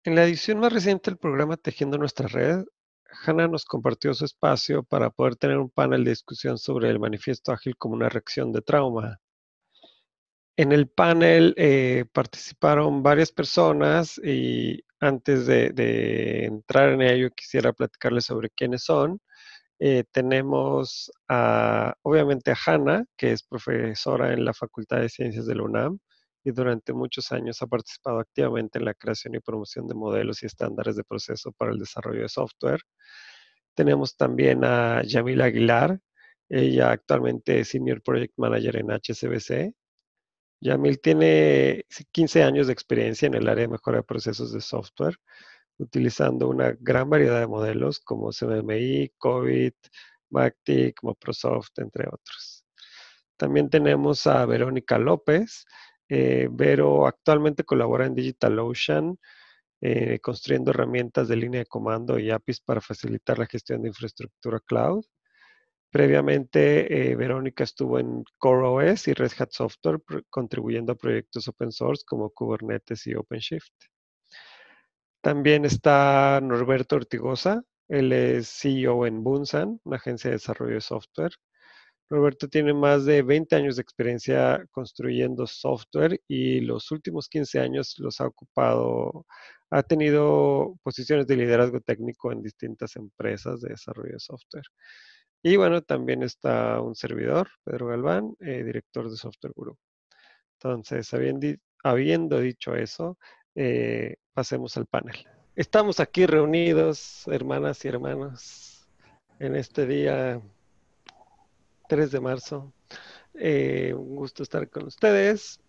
En la edición más reciente del programa Tejiendo nuestra red, Hannah nos compartió su espacio para poder tener un panel de discusión sobre el manifiesto ágil como una reacción de trauma. En el panel participaron varias personas y antes de entrar en ello quisiera platicarles sobre quiénes son. Tenemos obviamente a Hannah, que es profesora en la Facultad de Ciencias de la UNAM y durante muchos años ha participado activamente en la creación y promoción de modelos y estándares de proceso para el desarrollo de software. Tenemos también a Yamil Aguilar, ella actualmente es Senior Project Manager en HSBC. Yamil tiene 15 años de experiencia en el área de mejora de procesos de software, utilizando una gran variedad de modelos como CMMI, COVID, Mactic, Microsoft, entre otros. También tenemos a Verónica López. Vero actualmente colabora en DigitalOcean, construyendo herramientas de línea de comando y APIs para facilitar la gestión de infraestructura cloud. Previamente, Verónica estuvo en CoreOS y Red Hat Software, contribuyendo a proyectos open source como Kubernetes y OpenShift. También está Norberto Ortigosa, él es CEO en Bunsan, una agencia de desarrollo de software. Norberto tiene más de 20 años de experiencia construyendo software y los últimos 15 años los ha ocupado, ha tenido posiciones de liderazgo técnico en distintas empresas de desarrollo de software. Y bueno, también está un servidor, Pedro Galván, director de Software Guru. Entonces, habiendo dicho eso, pasemos al panel. Estamos aquí reunidos, hermanas y hermanos, en este día 3 de marzo. Un gusto estar con ustedes.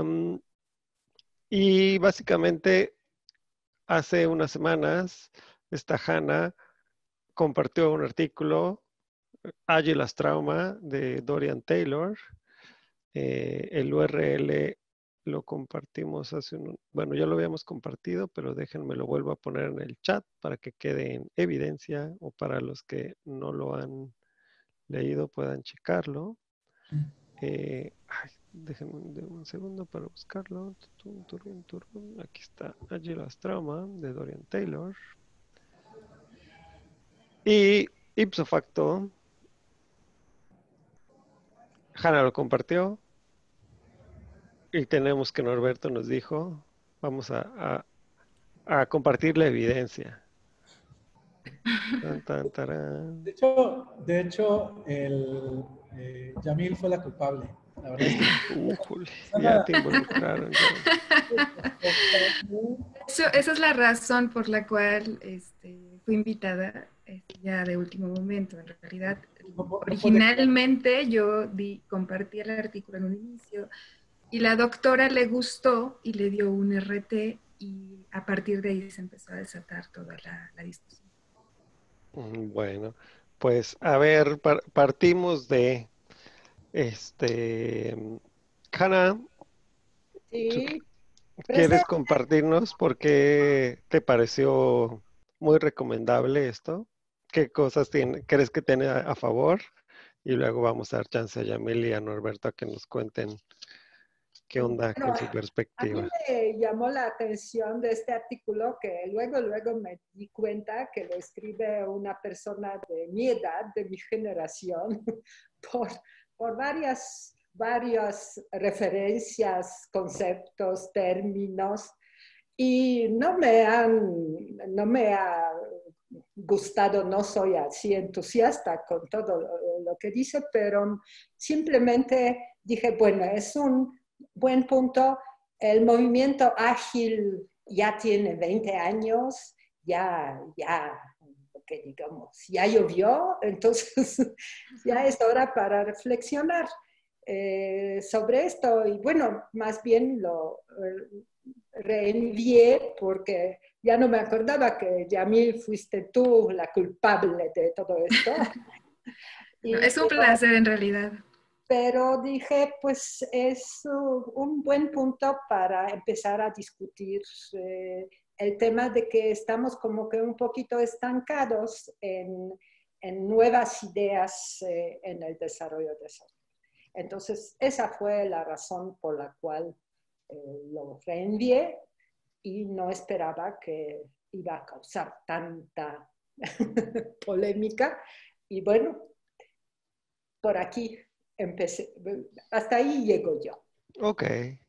Y básicamente, hace unas semanas, esta Hannah compartió un artículo, Agile as Trauma, de Dorian Taylor. El URL lo compartimos bueno, ya lo habíamos compartido, pero déjenme lo vuelvo a poner en el chat para que quede en evidencia o para los que no lo han leído puedan checarlo. Déjenme un segundo para buscarlo. Aquí está, Agile as Trauma de Dorian Taylor. Y ipso facto, Hannah lo compartió y tenemos que Norberto nos dijo, vamos a compartir la evidencia. Tan, tan, tarán. De hecho, Yamil fue la culpable. La verdad es que Ya te involucraron, ya. Esa es la razón por la cual fui invitada ya de último momento. En realidad, originalmente yo compartí el artículo en un inicio y la doctora le gustó y le dio un RT y a partir de ahí se empezó a desatar toda la discusión. Bueno, pues a ver, partimos de Hannah, Sí, ¿quieres compartirnos por qué te pareció muy recomendable esto? ¿Qué cosas crees que tiene a favor? Y luego vamos a dar chance a Yamil y a Norberto a que nos cuenten qué onda con su a mí perspectiva. me llamó la atención de este artículo que luego me di cuenta que lo escribe una persona de mi edad, de mi generación, por varias referencias, conceptos, términos, y no me ha gustado, no soy así entusiasta con todo lo que dice, pero simplemente dije, bueno, es un buen punto. El movimiento ágil ya tiene 20 años, ya, que digamos, ya llovió, entonces ya es hora para reflexionar sobre esto. Y bueno, más bien lo reenvié porque ya no me acordaba que Yamil fuiste tú la culpable de todo esto. Es un placer en realidad. Pero dije, pues es un buen punto para empezar a discutir el tema de que estamos como que un poquito estancados en nuevas ideas en el desarrollo de software. Entonces, esa fue la razón por la cual lo reenvié. y no esperaba que iba a causar tanta polémica. Y bueno, por aquí empecé, hasta ahí llego yo. Ok.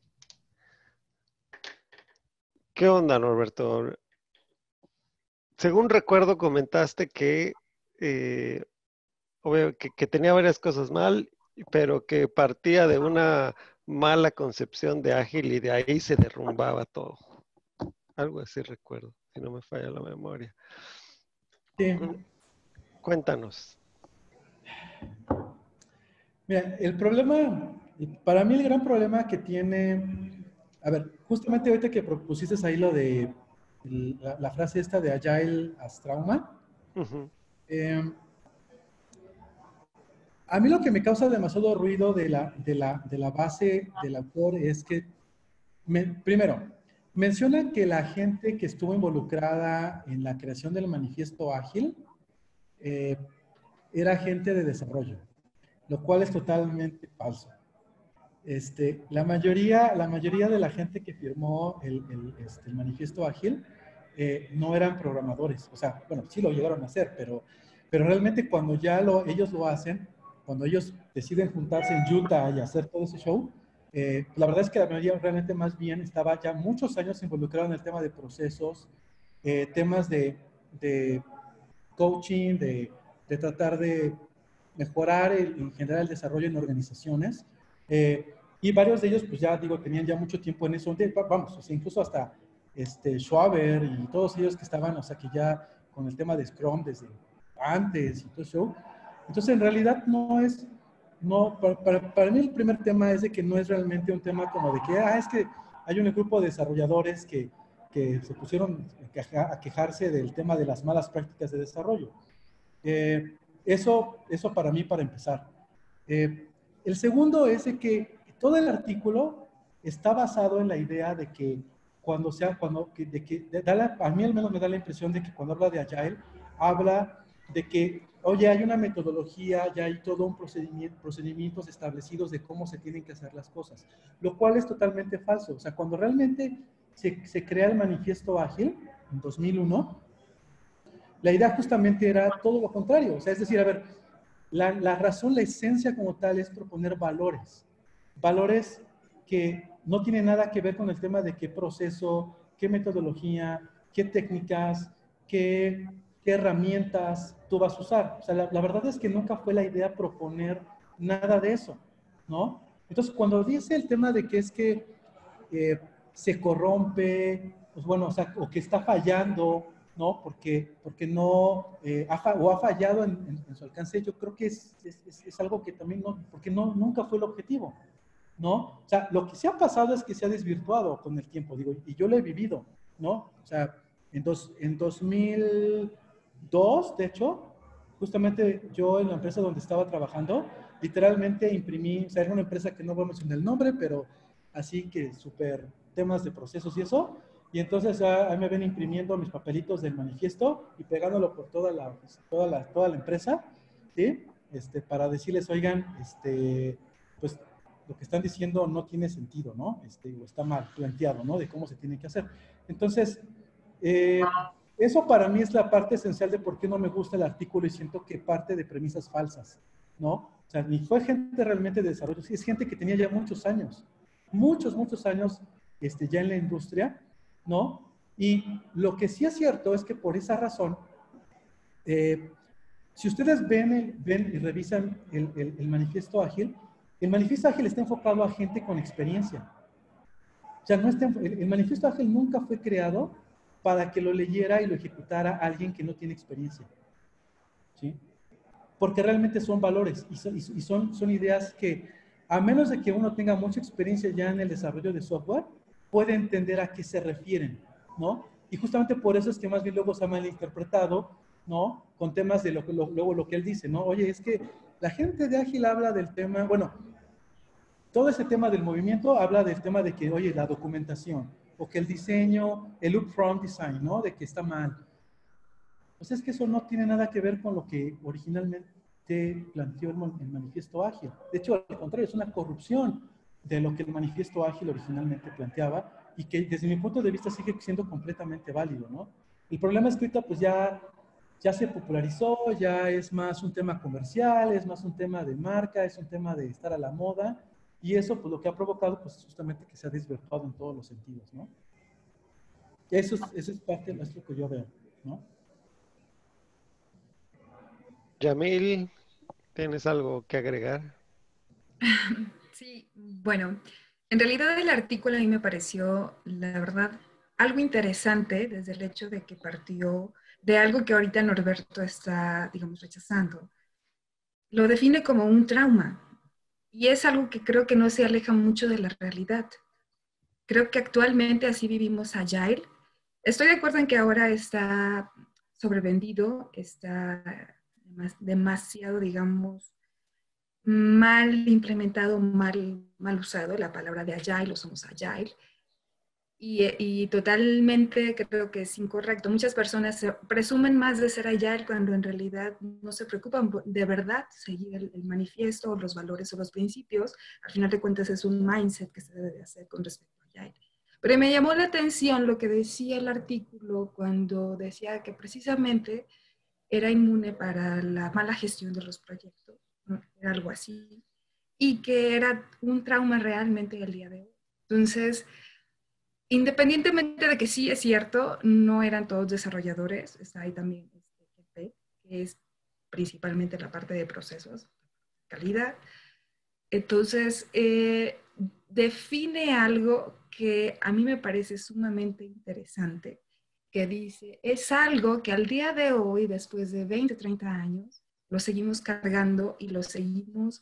¿Qué onda, Norberto? Según recuerdo, comentaste que, obvio, que tenía varias cosas mal, pero que partía de una mala concepción de ágil y de ahí se derrumbaba todo. Algo así recuerdo, si no me falla la memoria. Sí. Cuéntanos. Mira, el problema, para mí el gran problema que tiene, a ver, justamente ahorita que propusiste ahí lo de la frase esta de Agile as Trauma, Uh-huh. A mí lo que me causa demasiado ruido de la base del autor es que, primero, menciona que la gente que estuvo involucrada en la creación del manifiesto ágil era gente de desarrollo, lo cual es totalmente falso. La mayoría de la gente que firmó el manifiesto ágil no eran programadores. O sea, bueno, sí lo llegaron a hacer, pero realmente cuando ya ellos lo hacen, cuando ellos deciden juntarse en Utah y hacer todo ese show, la verdad es que la mayoría realmente más bien estaba ya muchos años involucrado en el tema de procesos, temas de coaching, de tratar de mejorar en general el desarrollo en organizaciones. Y varios de ellos, pues ya digo, tenían ya mucho tiempo en eso. Vamos, o sea, incluso hasta Schwaber y todos ellos que estaban, o sea, que ya con el tema de Scrum desde antes y todo eso. Entonces, en realidad no es, no, para mí el primer tema es de que no es realmente un tema como de que, es que hay un grupo de desarrolladores que se pusieron a quejarse del tema de las malas prácticas de desarrollo. Eso para mí, para empezar. El segundo es de que todo el artículo está basado en la idea de que a mí al menos me da la impresión de que cuando habla de Agile, habla de que, oye, hay una metodología, ya hay todo un procedimientos establecidos de cómo se tienen que hacer las cosas, lo cual es totalmente falso. O sea, cuando realmente se crea el manifiesto ágil, en 2001, la idea justamente era todo lo contrario. O sea, es decir, a ver, la razón, la esencia como tal es proponer valores. Valores que no tienen nada que ver con el tema de qué proceso, qué metodología, qué técnicas, qué herramientas tú vas a usar. O sea, la verdad es que nunca fue la idea proponer nada de eso, ¿no? Entonces, cuando dice el tema de que es que se corrompe, pues bueno, o sea, o que está fallando, ¿no? Porque no, ha fallado en su alcance, yo creo que es algo que también no, porque nunca fue el objetivo, ¿no? O sea, lo que sí ha pasado es que se ha desvirtuado con el tiempo, digo, y yo lo he vivido, ¿no? O sea, en 2002, de hecho, justamente yo en la empresa donde estaba trabajando, literalmente imprimí, o sea, era una empresa que no voy a mencionar el nombre, pero así que súper temas de procesos y eso, y entonces ahí me ven imprimiendo mis papelitos del manifiesto y pegándolo por toda la empresa, ¿sí? Para decirles, oigan, pues lo que están diciendo no tiene sentido, ¿no? O está mal planteado, ¿no? De cómo se tiene que hacer. Entonces, eso para mí es la parte esencial de por qué no me gusta el artículo y siento que parte de premisas falsas, ¿no? O sea, ni fue gente realmente de desarrollo, sí, es gente que tenía ya muchos años ya en la industria, ¿no? Y lo que sí es cierto es que por esa razón, si ustedes ven y revisan el manifiesto ágil, el manifiesto ágil está enfocado a gente con experiencia. O sea, el manifiesto ágil nunca fue creado para que lo leyera y lo ejecutara alguien que no tiene experiencia, ¿sí? Porque realmente son valores y son ideas que, a menos de que uno tenga mucha experiencia ya en el desarrollo de software, puede entender a qué se refieren, ¿no? Y justamente por eso es que más bien luego se ha malinterpretado, ¿no? Con temas de luego lo que él dice, ¿no? Oye, es que la gente de Ágil habla del tema, bueno, todo ese tema del movimiento habla del tema de que, oye, la documentación, o que el diseño, el upfront design, ¿no? De que está mal. Pues es que eso no tiene nada que ver con lo que originalmente planteó el manifiesto ágil. De hecho, al contrario, es una corrupción de lo que el manifiesto ágil originalmente planteaba y que desde mi punto de vista sigue siendo completamente válido, ¿no? El problema es que ahorita pues ya se popularizó, ya es más un tema comercial, es más un tema de marca, es un tema de estar a la moda, y eso pues lo que ha provocado pues justamente que se ha desvirtuado en todos los sentidos, ¿no? Eso es parte de lo que yo veo, ¿no? Yamil, ¿tienes algo que agregar? Sí, bueno, en realidad el artículo a mí me pareció, la verdad, algo interesante desde el hecho de que partió de algo que ahorita Norberto está, digamos, rechazando. Lo define como un trauma y es algo que creo que no se aleja mucho de la realidad. Creo que actualmente así vivimos Agile. Estoy de acuerdo en que ahora está sobrevendido, está demasiado, digamos, mal implementado, mal usado la palabra de Agile, o somos Agile. Y totalmente creo que es incorrecto. Muchas personas presumen más de ser Agile cuando en realidad no se preocupan de verdad seguir el manifiesto, los valores o los principios. Al final de cuentas es un mindset que se debe de hacer con respecto a Agile. Pero me llamó la atención lo que decía el artículo cuando decía que precisamente era inmune para la mala gestión de los proyectos, ¿no? Era algo así, y que era un trauma realmente el día de hoy. Entonces, independientemente de que sí es cierto, no eran todos desarrolladores, está ahí también GP, que es principalmente la parte de procesos, calidad. Entonces, define algo que a mí me parece sumamente interesante, que dice, es algo que al día de hoy, después de 20, 30 años, lo seguimos cargando y lo seguimos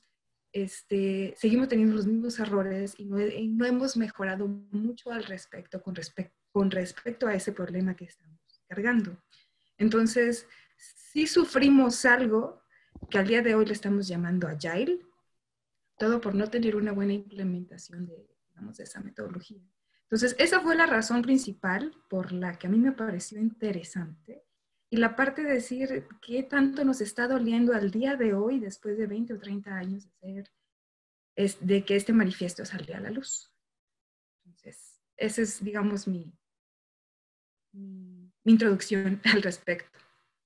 teniendo los mismos errores y no hemos mejorado mucho al respecto con respecto a ese problema que estamos cargando. Entonces, sí sufrimos algo que al día de hoy le estamos llamando Agile, todo por no tener una buena implementación digamos, de esa metodología. Entonces, esa fue la razón principal por la que a mí me pareció interesante. Y la parte de decir qué tanto nos está doliendo al día de hoy, después de 20 o 30 años de que este manifiesto salió a la luz. Entonces, esa es, digamos, mi introducción al respecto.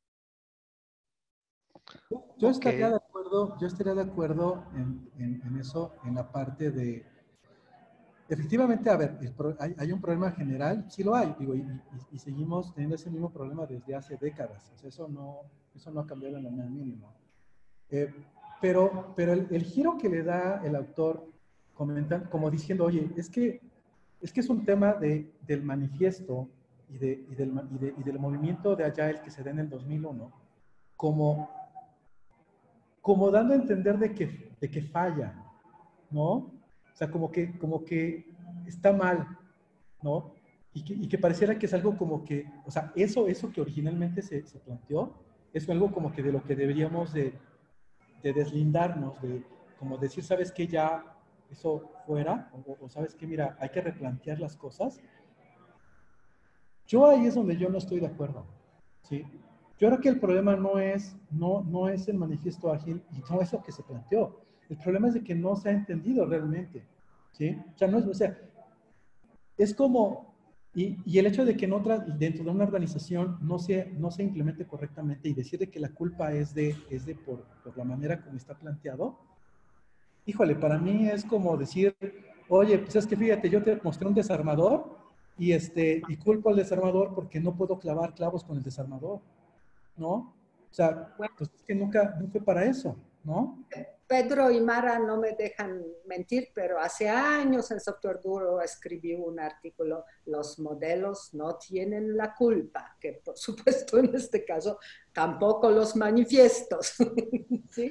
Yo estaría de acuerdo en eso, en la parte de, efectivamente, a ver, hay un problema general, sí lo hay, digo, y seguimos teniendo ese mismo problema desde hace décadas, o sea, eso no ha cambiado en lo más mínimo. Pero el giro que le da el autor, como diciendo, oye, es que es un tema del manifiesto y del movimiento de Agile que se da en el 2001, como dando a entender de que falla, ¿no? O sea, como que está mal, ¿no? Y que pareciera que es algo como que, o sea, eso que originalmente se planteó, es algo como que de lo que deberíamos de deslindarnos, de como decir, ¿sabes qué? Ya eso fuera, o ¿sabes qué? Mira, hay que replantear las cosas. Yo ahí es donde yo no estoy de acuerdo, ¿sí? Yo creo que el problema no es el manifiesto ágil y no es lo que se planteó. El problema es de que no se ha entendido realmente, ¿sí? O sea, es como, y el hecho de que dentro de una organización no se implemente correctamente y decir de que la culpa es por la manera como está planteado, híjole, para mí es como decir, oye, pues es que fíjate, yo te mostré un desarmador y culpo al desarmador porque no puedo clavar clavos con el desarmador, ¿no? O sea, pues es que nunca fue para eso, ¿no? Pedro y Mara no me dejan mentir, pero hace años en Software Guru escribí un artículo, los modelos no tienen la culpa, que por supuesto en este caso tampoco los manifiestos, ¿sí?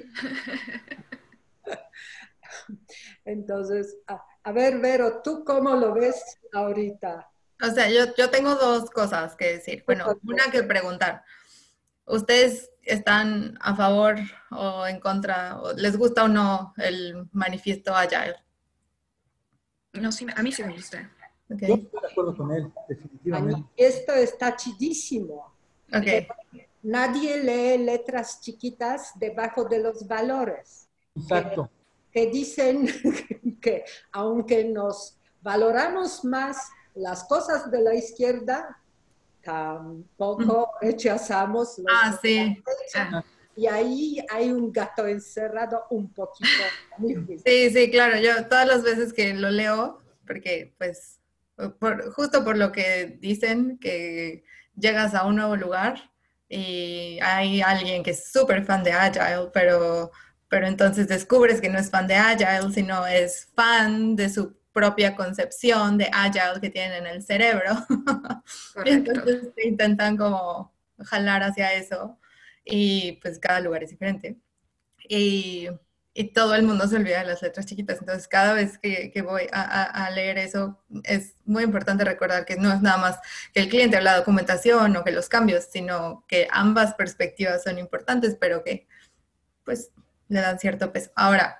Entonces, a ver, Vero, ¿tú cómo lo ves ahorita? O sea, yo tengo dos cosas que decir. Bueno, una que preguntar. ¿Ustedes están a favor o en contra? O ¿les gusta o no el manifiesto Agile? No, sí, a mí sí me gusta. Okay. Yo estoy de acuerdo con él, definitivamente. Esto está chidísimo. Okay. Nadie lee letras chiquitas debajo de los valores. Exacto. Que dicen que aunque nos valoramos más las cosas de la izquierda tampoco rechazamos los Ah, de sí. la derecha. Y ahí hay un gato encerrado un poquito, a mi juicio. Sí, sí, claro. Yo todas las veces que lo leo, porque pues justo por lo que dicen, que llegas a un nuevo lugar y hay alguien que es súper fan de Agile, pero entonces descubres que no es fan de Agile, sino es fan de su propia concepción de Agile que tienen en el cerebro. Y Correcto. entonces te intentan como jalar hacia eso y pues cada lugar es diferente. Y, y todo el mundo se olvida de las letras chiquitas. Entonces, cada vez que voy a leer eso, es muy importante recordar que no es nada más que el cliente o la documentación o que los cambios, sino que ambas perspectivas son importantes, pero que pues le dan cierto peso. Ahora,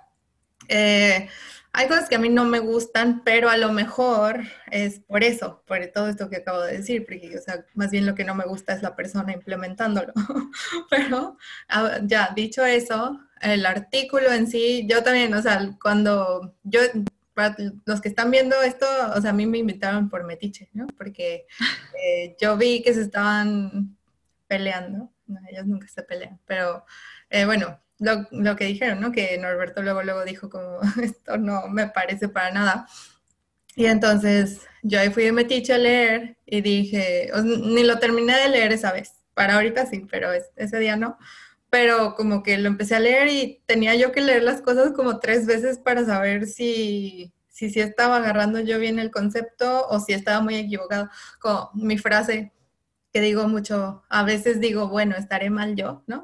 hay cosas que a mí no me gustan, pero a lo mejor es por eso, por todo esto que acabo de decir, porque, o sea, más bien lo que no me gusta es la persona implementándolo. Pero ya, dicho eso, el artículo en sí, yo también, o sea, cuando yo, para los que están viendo esto, o sea, a mí me invitaron por metiche, ¿no? Porque yo vi que se estaban peleando, no, ellos nunca se pelean, pero bueno, lo que dijeron, ¿no? Que Norberto luego dijo como, esto no me parece para nada. Y entonces yo ahí fui de metiche a leer y dije, ni lo terminé de leer esa vez, para ahorita sí, pero ese día no. Pero como que lo empecé a leer y tenía yo que leer las cosas como 3 veces para saber si estaba agarrando yo bien el concepto o si estaba muy equivocado. Como mi frase que digo mucho, a veces digo, bueno, estaré mal yo, ¿no?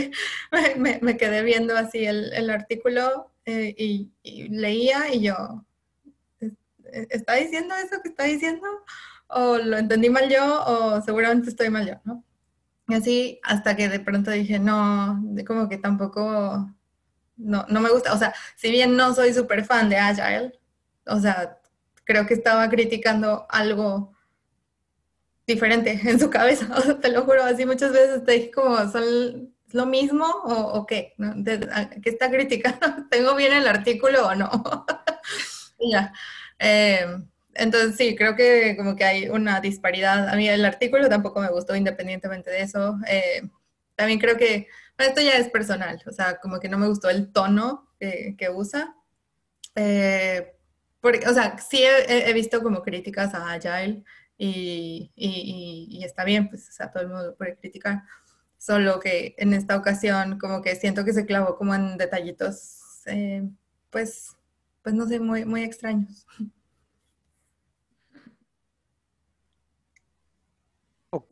Me quedé viendo así el artículo y leía y yo, ¿está diciendo eso que está diciendo? ¿O lo entendí mal yo o seguramente estoy mal yo, ¿no? Y así hasta que de pronto dije, no, como que tampoco, no me gusta, o sea, si bien no soy súper fan de Agile, o sea, creo que estaba criticando algo diferente en su cabeza, o sea, te lo juro, así muchas veces te dije como, ¿son lo mismo o qué? ¿No? ¿Qué está criticando? ¿Tengo bien el artículo o no? Y ya. Entonces sí, creo que como que hay una disparidad. A mí el artículo tampoco me gustó independientemente de eso. También creo que, bueno, esto ya es personal, o sea, como que no me gustó el tono que usa. Eh, porque, o sea, sí he visto como críticas a Agile y está bien, pues, o sea, todo el mundo lo puede criticar. Solo que en esta ocasión como que siento que se clavó como en detallitos, pues, pues no sé, muy extraños. Ok.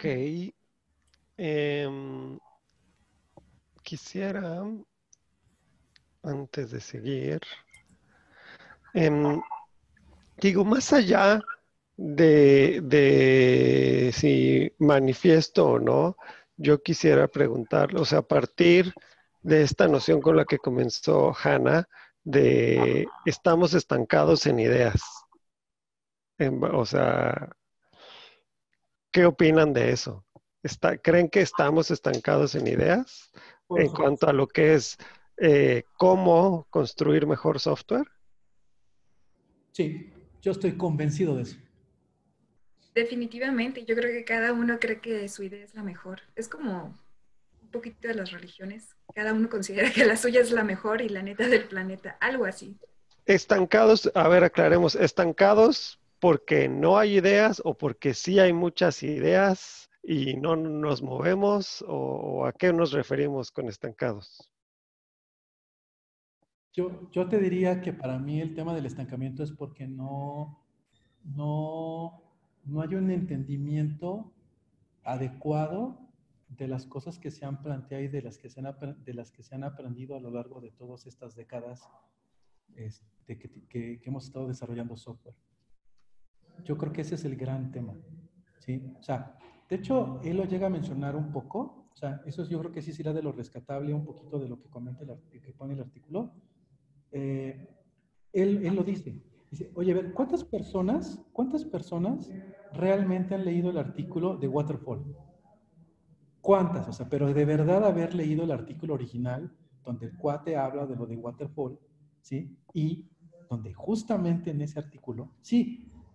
Quisiera, antes de seguir, em, digo, más allá de si manifiesto o no, yo quisiera preguntarle, o sea, a partir de esta noción con la que comenzó Hannah, de estamos estancados en ideas. O sea, ¿qué opinan de eso? ¿Creen que estamos estancados en ideas Por en supuesto. cuanto a lo que es cómo construir mejor software? Sí, yo estoy convencido de eso. Definitivamente, yo creo que cada uno cree que su idea es la mejor. Es como un poquito de las religiones. Cada uno considera que la suya es la mejor y la neta del planeta, algo así. Estancados, a ver, aclaremos, estancados porque no hay ideas o porque sí hay muchas ideas y no nos movemos o a qué nos referimos con estancados. Yo te diría que para mí el tema del estancamiento es porque no hay un entendimiento adecuado de las cosas que se han planteado y de las que se han aprendido a lo largo de todas estas décadas que hemos estado desarrollando software. Yo creo que ese es el gran tema, ¿sí? O sea, de hecho, él lo llega a mencionar un poco, o sea, eso yo creo que sí será de lo rescatable un poquito de lo que comenta que pone el artículo. Él lo dice, oye, a ver, ¿cuántas personas realmente han leído el artículo de Waterfall? ¿Cuántas? O sea, pero de verdad haber leído el artículo original, donde el cuate habla de lo de Waterfall, ¿sí? Y donde justamente en ese artículo, sí,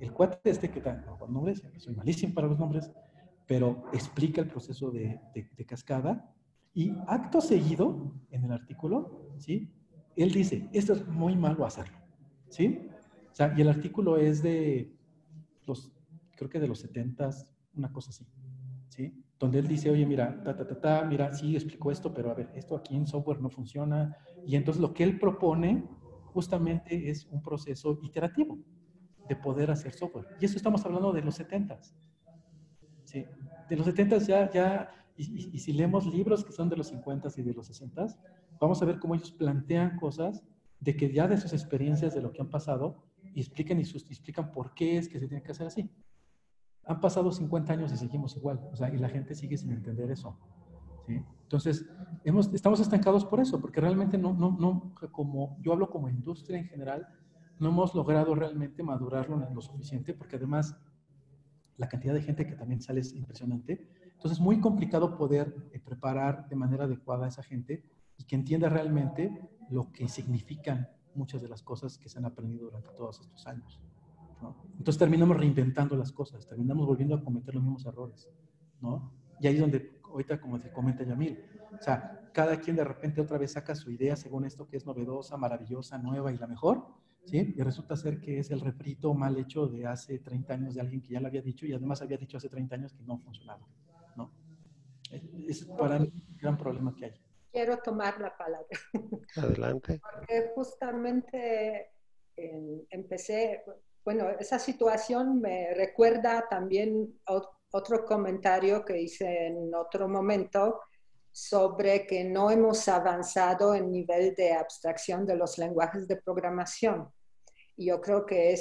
El cuate este que da los nombres, soy malísimo para los nombres, pero explica el proceso de cascada y acto seguido, en el artículo, ¿sí? Él dice, esto es muy malo hacerlo, ¿sí? O sea, y el artículo es de creo que de los 70s, una cosa así, ¿sí? Donde él dice, oye, mira, mira, sí, explicó esto, pero a ver, esto aquí en software no funciona. Y entonces lo que él propone justamente es un proceso iterativo de poder hacer software. Y eso estamos hablando de los 70s, ¿sí? De los 70s y si leemos libros que son de los 50s y de los 60s, vamos a ver cómo ellos plantean cosas de que ya de sus experiencias, de lo que han pasado, y explican por qué es que se tiene que hacer así. Han pasado 50 años y seguimos igual, o sea, y la gente sigue sin entender eso, ¿sí? Entonces, estamos estancados por eso, porque realmente como yo hablo como industria en general, no hemos logrado realmente madurarlo lo suficiente, porque además la cantidad de gente que también sale es impresionante. Entonces, es muy complicado poder preparar de manera adecuada a esa gente y que entienda realmente lo que significan muchas de las cosas que se han aprendido durante todos estos años, ¿no? Entonces terminamos reinventando las cosas, terminamos volviendo a cometer los mismos errores, ¿no? Y ahí es donde, ahorita como te comenta Yamil, o sea, cada quien de repente otra vez saca su idea según esto que es novedosa, maravillosa, nueva y la mejor, ¿sí? Y resulta ser que es el refrito mal hecho de hace 30 años de alguien que ya lo había dicho y además había dicho hace 30 años que no funcionaba, ¿no? Es para mí un gran problema que hay. Quiero tomar la palabra. Adelante. Porque justamente empecé, bueno, esa situación me recuerda también otro comentario que hice en otro momento sobre que no hemos avanzado en nivel de abstracción de los lenguajes de programación. Y yo creo que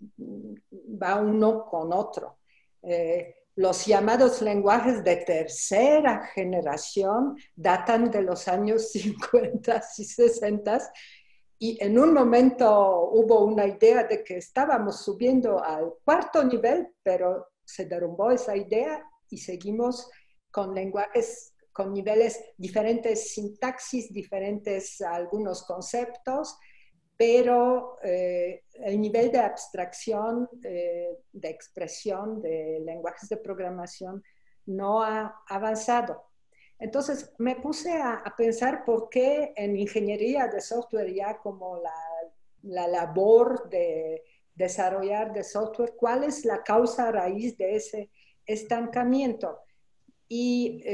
va uno con otro. Los llamados lenguajes de tercera generación datan de los años 50 y 60 y en un momento hubo una idea de que estábamos subiendo al cuarto nivel, pero se derrumbó esa idea y seguimos con lenguajes con niveles diferentes, sintaxis, diferentes algunos conceptos, pero el nivel de abstracción, de expresión de lenguajes de programación no ha avanzado. Entonces me puse a pensar por qué en ingeniería de software ya como la labor de desarrollar de software, cuál es la causa raíz de ese estancamiento. Y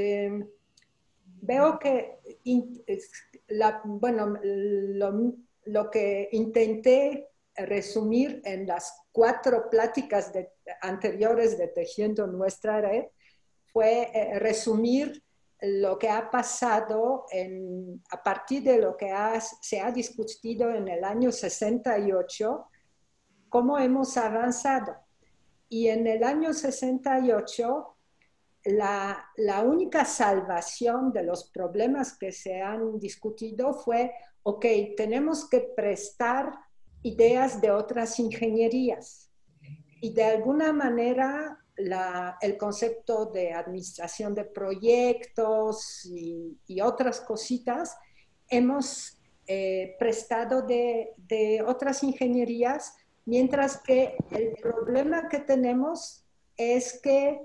veo que bueno, lo que intenté resumir en las 4 pláticas anteriores de Tejiendo Nuestra Red fue resumir lo que ha pasado a partir de lo que se ha discutido en el año 68, cómo hemos avanzado. Y en el año 68, la única salvación de los problemas que se han discutido fue, ok, tenemos que prestar ideas de otras ingenierías. Y de alguna manera el concepto de administración de proyectos y otras cositas hemos prestado de otras ingenierías, mientras que el problema que tenemos es que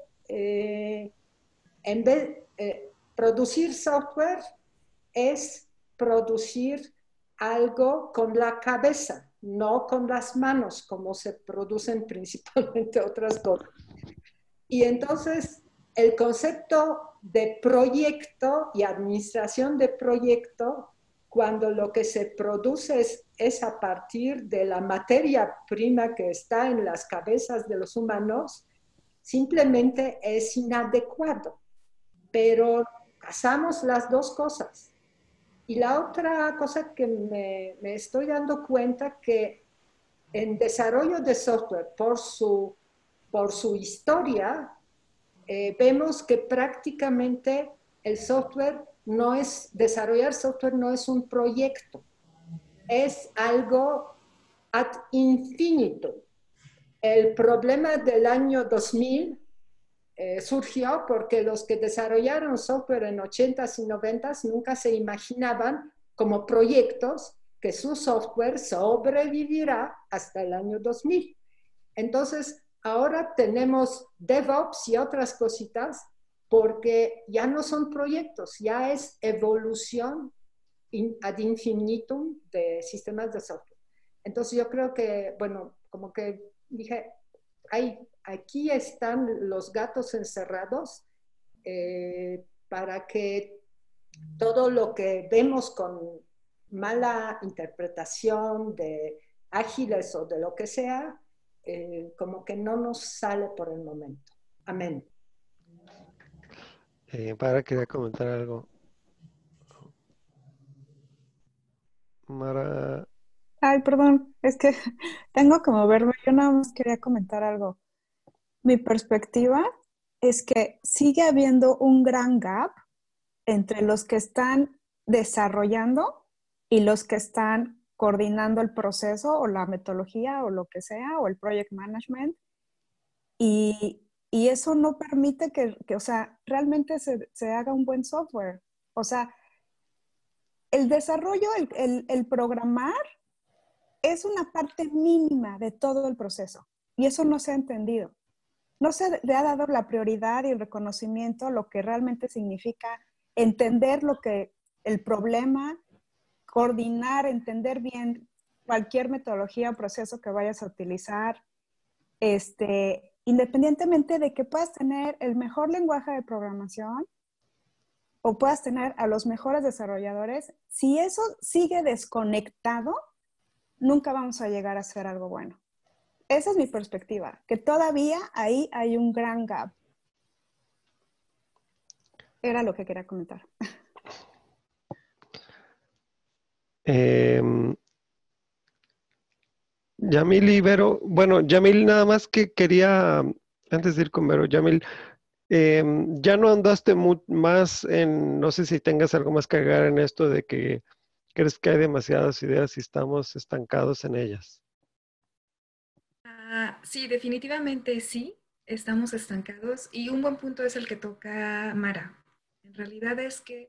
en vez producir software es producir algo con la cabeza, no con las manos, como se producen principalmente otras cosas. Y entonces el concepto de proyecto y administración de proyecto, cuando lo que se produce es a partir de la materia prima que está en las cabezas de los humanos, simplemente es inadecuado. Pero pasamos las dos cosas. Y la otra cosa que me estoy dando cuenta que en desarrollo de software, por su historia, vemos que prácticamente el software desarrollar software no es un proyecto, es algo ad infinitum. El problema del año 2000 surgió porque los que desarrollaron software en 80s y 90s nunca se imaginaban como proyectos que su software sobrevivirá hasta el año 2000. Entonces, ahora tenemos DevOps y otras cositas porque ya no son proyectos, ya es evolución ad infinitum de sistemas de software. Entonces yo creo que, bueno, como que dije, aquí están los gatos encerrados para que todo lo que vemos con mala interpretación de ágiles o de lo que sea, como que no nos sale por el momento. Amén. Para quería comentar algo. Mara. Ay, perdón, es que tengo como verme, yo nada más quería comentar algo. Mi perspectiva es que sigue habiendo un gran gap entre los que están desarrollando y los que están coordinando el proceso o la metodología o lo que sea, o el project management. Y eso no permite o sea, realmente se haga un buen software. O sea, el desarrollo, el programar es una parte mínima de todo el proceso. Y eso no se ha entendido. No se le ha dado la prioridad y el reconocimiento a lo que realmente significa entender el problema, coordinar, entender bien cualquier metodología o proceso que vayas a utilizar, independientemente de que puedas tener el mejor lenguaje de programación o puedas tener a los mejores desarrolladores, si eso sigue desconectado, nunca vamos a llegar a hacer algo bueno. Esa es mi perspectiva, que todavía ahí hay un gran gap. Era lo que quería comentar. Yamil y Vero, bueno, Yamil nada más que quería, antes de ir con Vero, Yamil, ya no andaste más en, no sé si tengas algo más que agregar en esto de que crees que hay demasiadas ideas y estamos estancados en ellas. Sí, definitivamente sí, estamos estancados y un buen punto es el que toca Mara. En realidad es que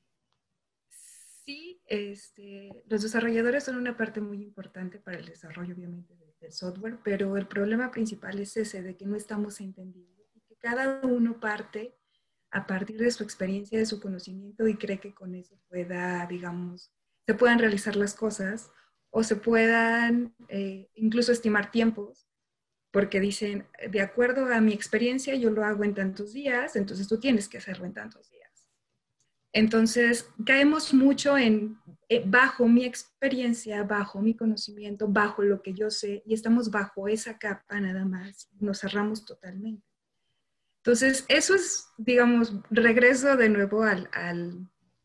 sí, los desarrolladores son una parte muy importante para el desarrollo, obviamente, del software, pero el problema principal es ese, de que no estamos entendiendo y que cada uno parte a partir de su experiencia, de su conocimiento y cree que con eso pueda, digamos, se puedan realizar las cosas o se puedan incluso estimar tiempos, porque dicen, de acuerdo a mi experiencia, yo lo hago en tantos días, entonces tú tienes que hacerlo en tantos días. Entonces, caemos mucho bajo mi experiencia, bajo mi conocimiento, bajo lo que yo sé, y estamos bajo esa capa nada más, nos cerramos totalmente. Entonces, eso es, digamos, regreso de nuevo al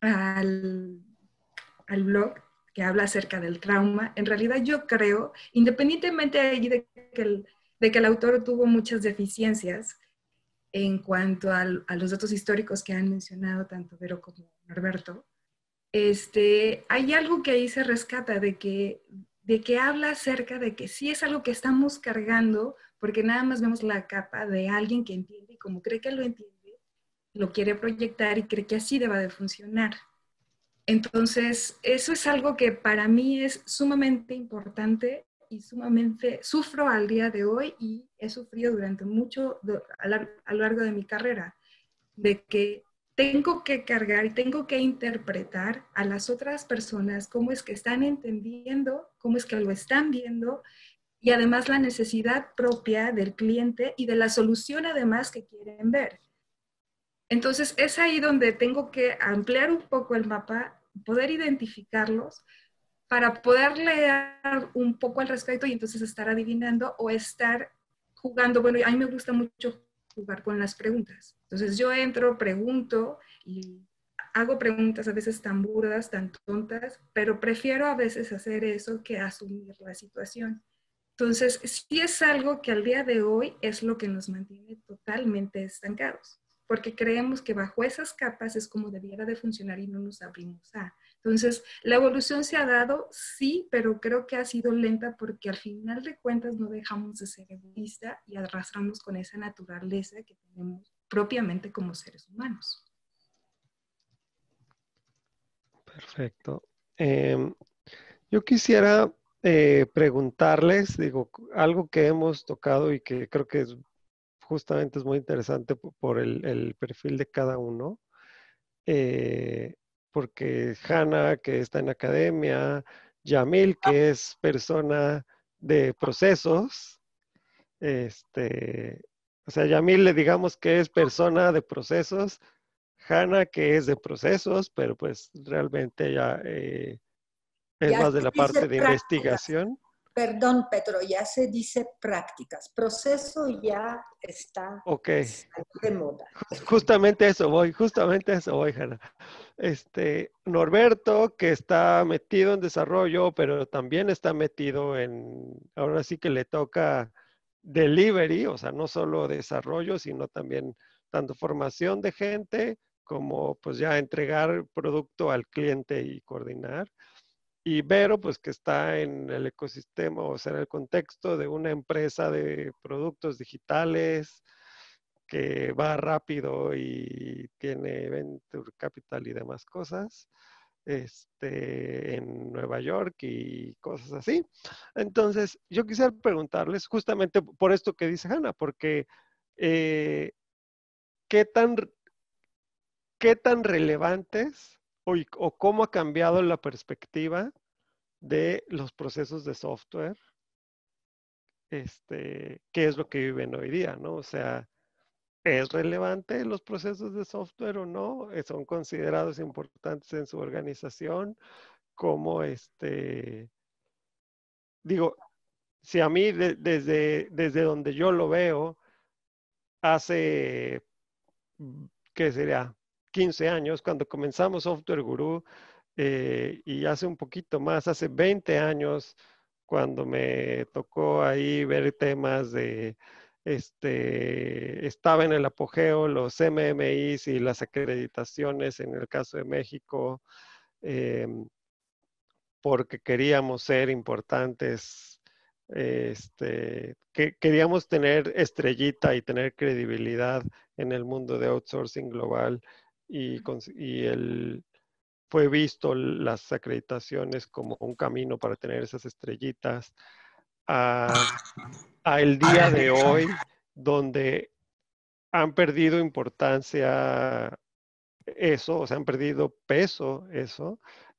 blog que habla acerca del trauma. En realidad yo creo, independientemente de que el autor tuvo muchas deficiencias, en cuanto a los datos históricos que han mencionado tanto Vero como Norberto, hay algo que ahí se rescata de que habla acerca de que sí es algo que estamos cargando, porque nada más vemos la capa de alguien que entiende y como cree que lo entiende, lo quiere proyectar y cree que así deba de funcionar. Entonces, eso es algo que para mí es sumamente importante y sumamente sufro al día de hoy y he sufrido durante mucho a lo largo de mi carrera, de que tengo que cargar y tengo que interpretar a las otras personas cómo es que están entendiendo, cómo es que lo están viendo y además la necesidad propia del cliente y de la solución además que quieren ver. Entonces es ahí donde tengo que ampliar un poco el mapa, poder identificarlos para poder leer un poco al respecto y entonces estar adivinando o estar jugando. Bueno, a mí me gusta mucho jugar con las preguntas. Entonces yo entro, pregunto y hago preguntas a veces tan burdas, tan tontas, pero prefiero a veces hacer eso que asumir la situación. Entonces, sí es algo que al día de hoy es lo que nos mantiene totalmente estancados, porque creemos que bajo esas capas es como debiera de funcionar y no nos abrimos a. Entonces, la evolución se ha dado, sí, pero creo que ha sido lenta porque al final de cuentas no dejamos de ser egoístas y arrastramos con esa naturaleza que tenemos propiamente como seres humanos. Perfecto. Yo quisiera preguntarles, digo, algo que hemos tocado y que creo que justamente es muy interesante por el perfil de cada uno, porque Hannah, que está en academia, Yamil, que es persona de procesos, o sea, Yamil le digamos que es persona de procesos, Hannah que es de procesos, pero pues realmente ya es Ya más de se la dice parte de prácticas. investigación. Perdón, Pedro, ya se dice prácticas. Proceso ya está Ok, de moda. justamente a eso voy, Hannah. Norberto, que está metido en desarrollo, pero también está metido ahora sí que le toca delivery, o sea, no solo desarrollo, sino también tanto formación de gente como pues ya entregar producto al cliente y coordinar. Y Vero, pues que está en el ecosistema, o sea, en el contexto de una empresa de productos digitales que va rápido y tiene venture capital y demás cosas, en Nueva York y cosas así. Entonces, yo quisiera preguntarles justamente por esto que dice Hannah, porque eh, ¿qué tan, qué tan relevantes o cómo ha cambiado la perspectiva de los procesos de software, qué es lo que viven hoy día, ¿no? O sea, ¿es relevante los procesos de software o no? ¿Son considerados importantes en su organización? ¿Cómo digo, si a mí desde donde yo lo veo, hace, ¿qué sería? 15 años, cuando comenzamos Software Guru, y hace un poquito más, hace 20 años, cuando me tocó ahí ver temas de, estaba en el apogeo los MMIs y las acreditaciones en el caso de México, porque queríamos ser importantes, que queríamos tener estrellita y tener credibilidad en el mundo de outsourcing global y fue visto las acreditaciones como un camino para tener esas estrellitas a el día de hoy, donde han perdido importancia eso, o sea, han perdido peso eso,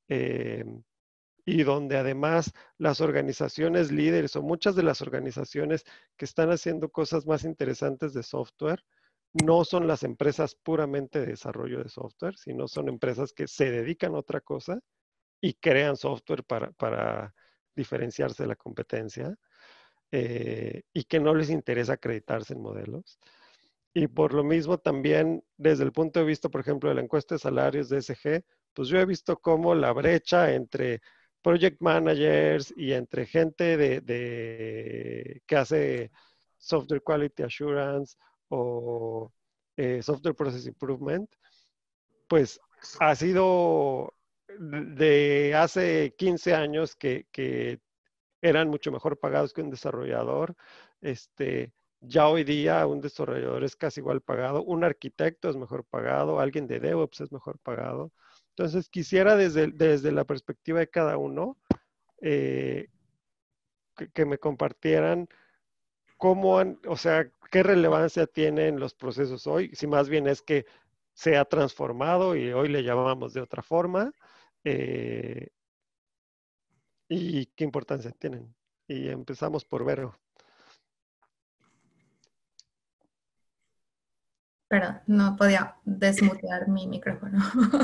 y donde además las organizaciones líderes o muchas de las organizaciones que están haciendo cosas más interesantes de software no son las empresas puramente de desarrollo de software, sino son empresas que se dedican a otra cosa y crean software para diferenciarse de la competencia, y que no les interesa acreditarse en modelos. Y por lo mismo también desde el punto de vista, por ejemplo, de la encuesta de salarios de SG, pues yo he visto cómo la brecha entre project managers y entre gente que hace software quality assurance o software process improvement, pues ha sido de hace 15 años que eran mucho mejor pagados que un desarrollador. Ya hoy día un desarrollador es casi igual pagado, un arquitecto es mejor pagado, alguien de DevOps es mejor pagado. Entonces quisiera desde la perspectiva de cada uno, eh, que me compartieran o sea, qué relevancia tienen los procesos hoy, si más bien es que se ha transformado y hoy le llamamos de otra forma, eh, y qué importancia tienen. Y empezamos por Vero. Perdón, no podía desmutear mi micrófono.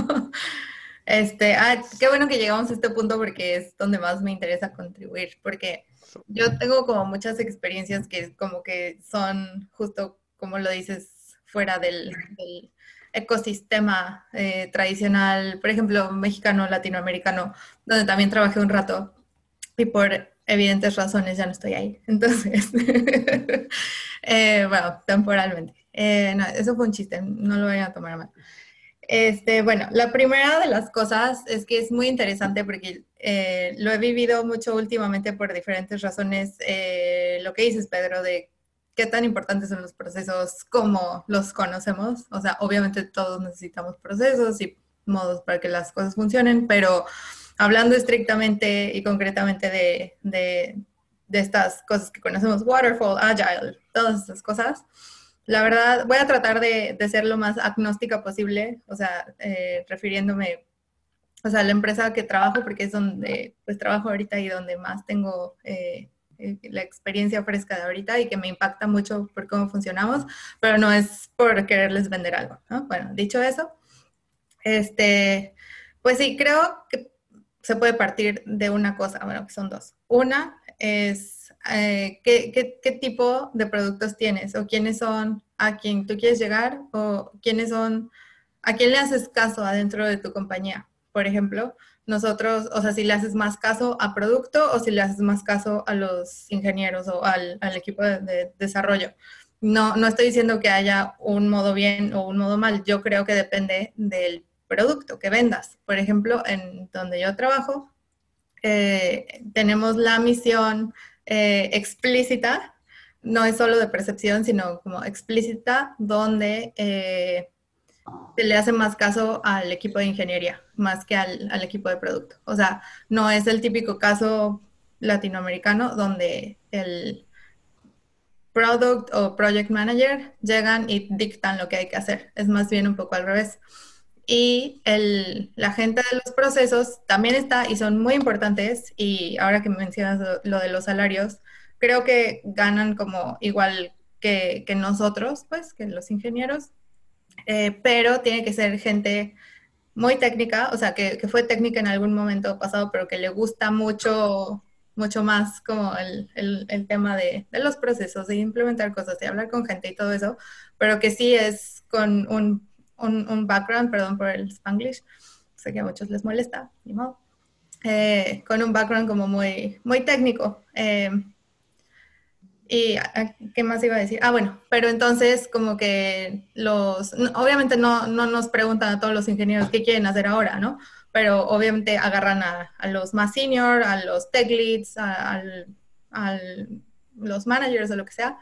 Qué bueno que llegamos a este punto porque es donde más me interesa contribuir, porque yo tengo como muchas experiencias que como que son justo, como lo dices, fuera del ecosistema tradicional, por ejemplo, mexicano, latinoamericano, donde también trabajé un rato y por evidentes razones ya no estoy ahí. Entonces, bueno, temporalmente. No, eso fue un chiste, no lo vayan a tomar mal. Bueno, la primera de las cosas es que es muy interesante porque lo he vivido mucho últimamente por diferentes razones. Lo que dices, Pedro, de qué tan importantes son los procesos, cómo los conocemos. O sea, obviamente todos necesitamos procesos y modos para que las cosas funcionen, pero hablando estrictamente y concretamente de estas cosas que conocemos, waterfall, agile, todas esas cosas, la verdad voy a tratar de ser lo más agnóstica posible, o sea, refiriéndome, o sea, a la empresa que trabajo, porque es donde pues trabajo ahorita y donde más tengo la experiencia fresca de ahorita y que me impacta mucho por cómo funcionamos, pero no es por quererles vender algo, ¿no? Bueno, dicho eso, pues sí, creo que se puede partir de una cosa, bueno, que son dos. Una es ¿qué tipo de productos tienes o quiénes son a quien tú quieres llegar o quiénes son, a quién le haces caso adentro de tu compañía. Por ejemplo, nosotros, o sea, si le haces más caso a producto o si le haces más caso a los ingenieros o al equipo de desarrollo. No estoy diciendo que haya un modo bien o un modo mal, yo creo que depende del producto que vendas. Por ejemplo, en donde yo trabajo, tenemos la misión explícita, no es solo de percepción, sino como explícita, donde se le hace más caso al equipo de ingeniería, más que al equipo de producto. O sea, no es el típico caso latinoamericano donde el product o project manager llegan y dictan lo que hay que hacer. Es más bien un poco al revés. Y la gente de los procesos también está y son muy importantes. Y ahora que mencionas lo de los salarios, creo que ganan como igual que nosotros, pues, que los ingenieros. Pero tiene que ser gente muy técnica, o sea, que fue técnica en algún momento pasado, pero que le gusta mucho, mucho más como el tema de los procesos, de implementar cosas, de hablar con gente y todo eso, pero que sí es con un background, perdón por el Spanglish, sé que a muchos les molesta, ni modo, con un background como muy, muy técnico. ¿Y qué más iba a decir? Ah, bueno, pero entonces como que obviamente no nos preguntan a todos los ingenieros qué quieren hacer ahora, ¿no? Pero obviamente agarran a los más senior, a los tech leads, a los managers o lo que sea,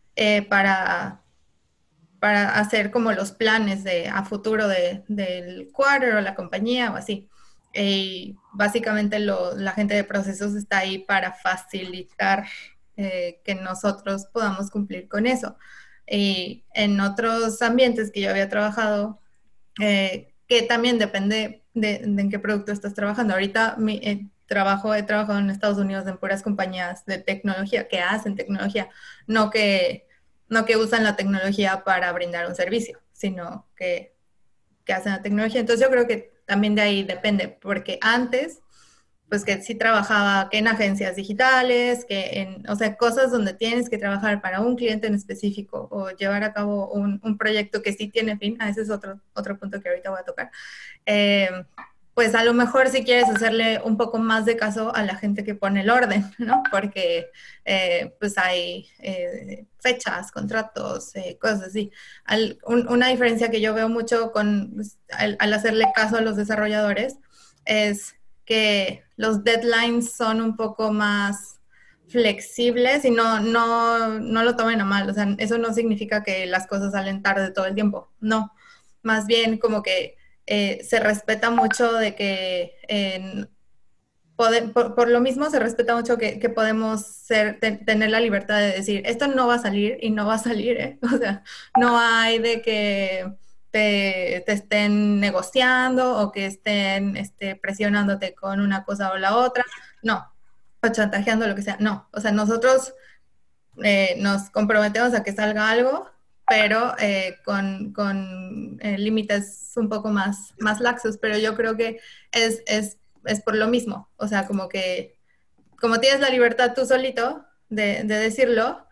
para hacer como los planes a futuro del quarter o la compañía o así. Y básicamente la gente de procesos está ahí para facilitar que nosotros podamos cumplir con eso. Y en otros ambientes que yo había trabajado, que también depende de en qué producto estás trabajando. Ahorita he trabajado en Estados Unidos en puras compañías de tecnología que hacen tecnología, no que usan la tecnología para brindar un servicio, sino que hacen la tecnología. Entonces yo creo que también de ahí depende, porque antes, pues que sí trabajaba que en agencias digitales, o sea, cosas donde tienes que trabajar para un cliente en específico o llevar a cabo un proyecto que sí tiene fin, ese es otro punto que ahorita voy a tocar. Pues a lo mejor si quieres hacerle un poco más de caso a la gente que pone el orden, ¿no? Porque pues hay fechas, contratos, cosas así. Una diferencia que yo veo mucho pues, al hacerle caso a los desarrolladores es que los deadlines son un poco más flexibles y no lo tomen a mal. O sea, eso no significa que las cosas salen tarde todo el tiempo. No, más bien como que se respeta mucho de que por lo mismo se respeta mucho que podemos tener la libertad de decir, esto no va a salir y no va a salir, ¿eh? O sea, no hay de que te estén negociando o que estén presionándote con una cosa o la otra, no, o chantajeando lo que sea, no, o sea, nosotros nos comprometemos a que salga algo, pero con límites un poco más laxos, pero yo creo que es por lo mismo, o sea, como tienes la libertad tú solito de decirlo,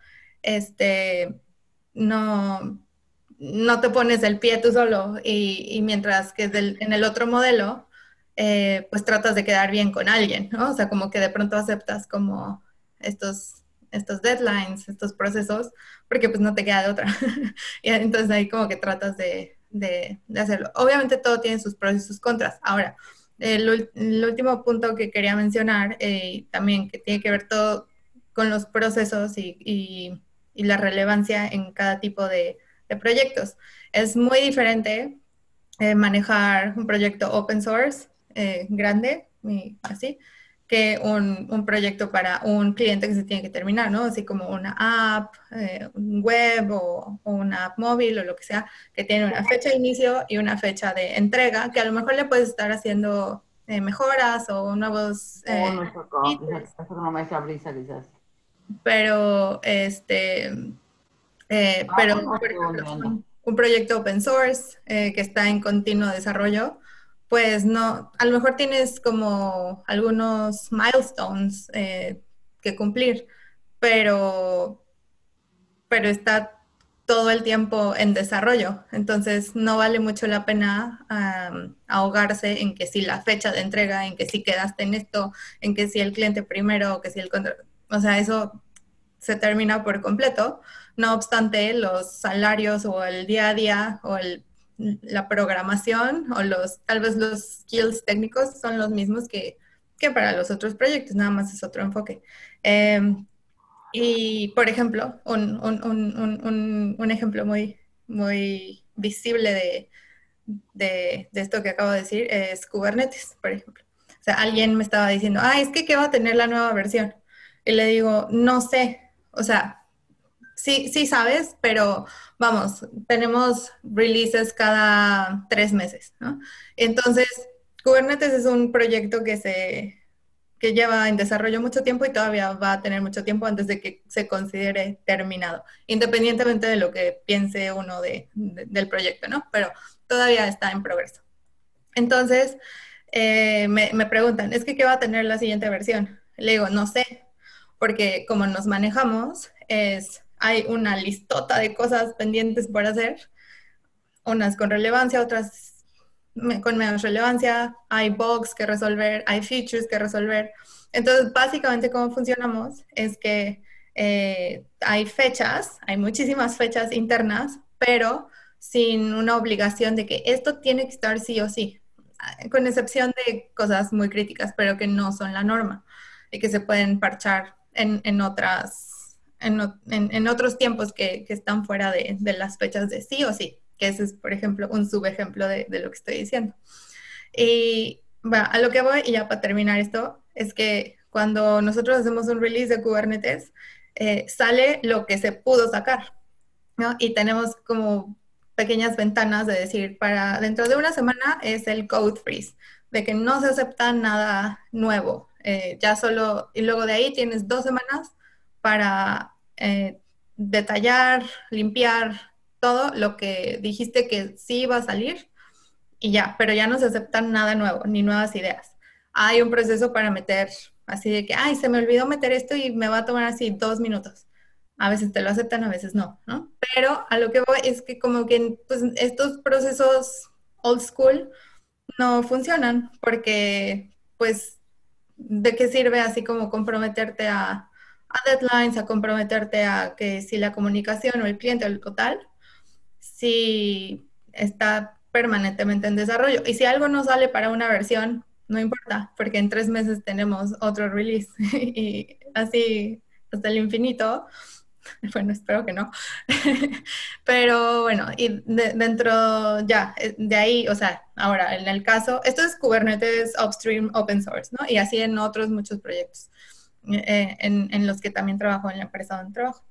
no te pones el pie tú solo y mientras que en el otro modelo, pues tratas de quedar bien con alguien, ¿no? O sea, como que de pronto aceptas como estos deadlines, estos procesos, porque pues no te queda de otra. Y entonces ahí como que tratas de hacerlo. Obviamente todo tiene sus pros y sus contras. Ahora, el último punto que quería mencionar, también que tiene que ver todo con los procesos y la relevancia en cada tipo de proyectos. Es muy diferente manejar un proyecto open source grande así, que un proyecto para un cliente que se tiene que terminar, ¿no? Así como una app, un web o una app móvil o lo que sea, que tiene una fecha de inicio y una fecha de entrega, que a lo mejor le puedes estar haciendo mejoras o nuevos features, pero por ejemplo, un proyecto open source que está en continuo desarrollo, pues no, a lo mejor tienes como algunos milestones que cumplir, pero, pero está todo el tiempo en desarrollo. Entonces no vale mucho la pena ahogarse en que si la fecha de entrega, en que si quedaste en esto, en que si el cliente primero, o que si el contrato. O sea, eso se termina por completo. No obstante, los salarios o el día a día o la programación o tal vez los skills técnicos son los mismos que para los otros proyectos, nada más es otro enfoque. Y, por ejemplo, un ejemplo muy visible de esto que acabo de decir es Kubernetes, por ejemplo. O sea, alguien me estaba diciendo, es que ¿qué va a tener la nueva versión? Y le digo, no sé, o sea, sí sabes, pero vamos, tenemos releases cada 3 meses, ¿no? Entonces, Kubernetes es un proyecto que lleva en desarrollo mucho tiempo y todavía va a tener mucho tiempo antes de que se considere terminado, independientemente de lo que piense uno del proyecto, ¿no? Pero todavía está en progreso. Entonces, me preguntan, ¿es que qué va a tener la siguiente versión? Le digo, no sé, porque como nos manejamos, hay una listota de cosas pendientes por hacer, unas con relevancia, otras con menos relevancia, hay bugs que resolver, hay features que resolver. Entonces, básicamente, cómo funcionamos es que hay fechas, hay muchísimas fechas internas, pero sin una obligación de que esto tiene que estar sí o sí, con excepción de cosas muy críticas, pero que no son la norma y que se pueden parchar en otros tiempos que están fuera de las fechas de sí o sí, que ese es, por ejemplo, un subejemplo de lo que estoy diciendo. Y a lo que voy, y ya para terminar esto, es que cuando nosotros hacemos un release de Kubernetes, sale lo que se pudo sacar, ¿no? Y tenemos como pequeñas ventanas de decir, para dentro de una semana es el code freeze, de que no se acepta nada nuevo. Ya solo, y luego de ahí tienes 2 semanas para detallar, limpiar todo lo que dijiste que sí iba a salir y ya, pero ya no se aceptan nada nuevo, ni nuevas ideas. Hay un proceso para meter así de que, se me olvidó meter esto y me va a tomar así 2 minutos. A veces te lo aceptan, a veces no, ¿no? Pero a lo que voy es que como que pues, estos procesos old school no funcionan porque pues de qué sirve así como comprometerte a deadlines, a comprometerte a que si la comunicación o el cliente o tal, si está permanentemente en desarrollo. Y si algo no sale para una versión, no importa, porque en 3 meses tenemos otro release y así hasta el infinito. Bueno, espero que no. Pero bueno, y dentro ya, de ahí, o sea, ahora en el caso, esto es Kubernetes Upstream Open Source, ¿no? Y así en otros muchos proyectos en los que también trabajo en la empresa donde trabajo.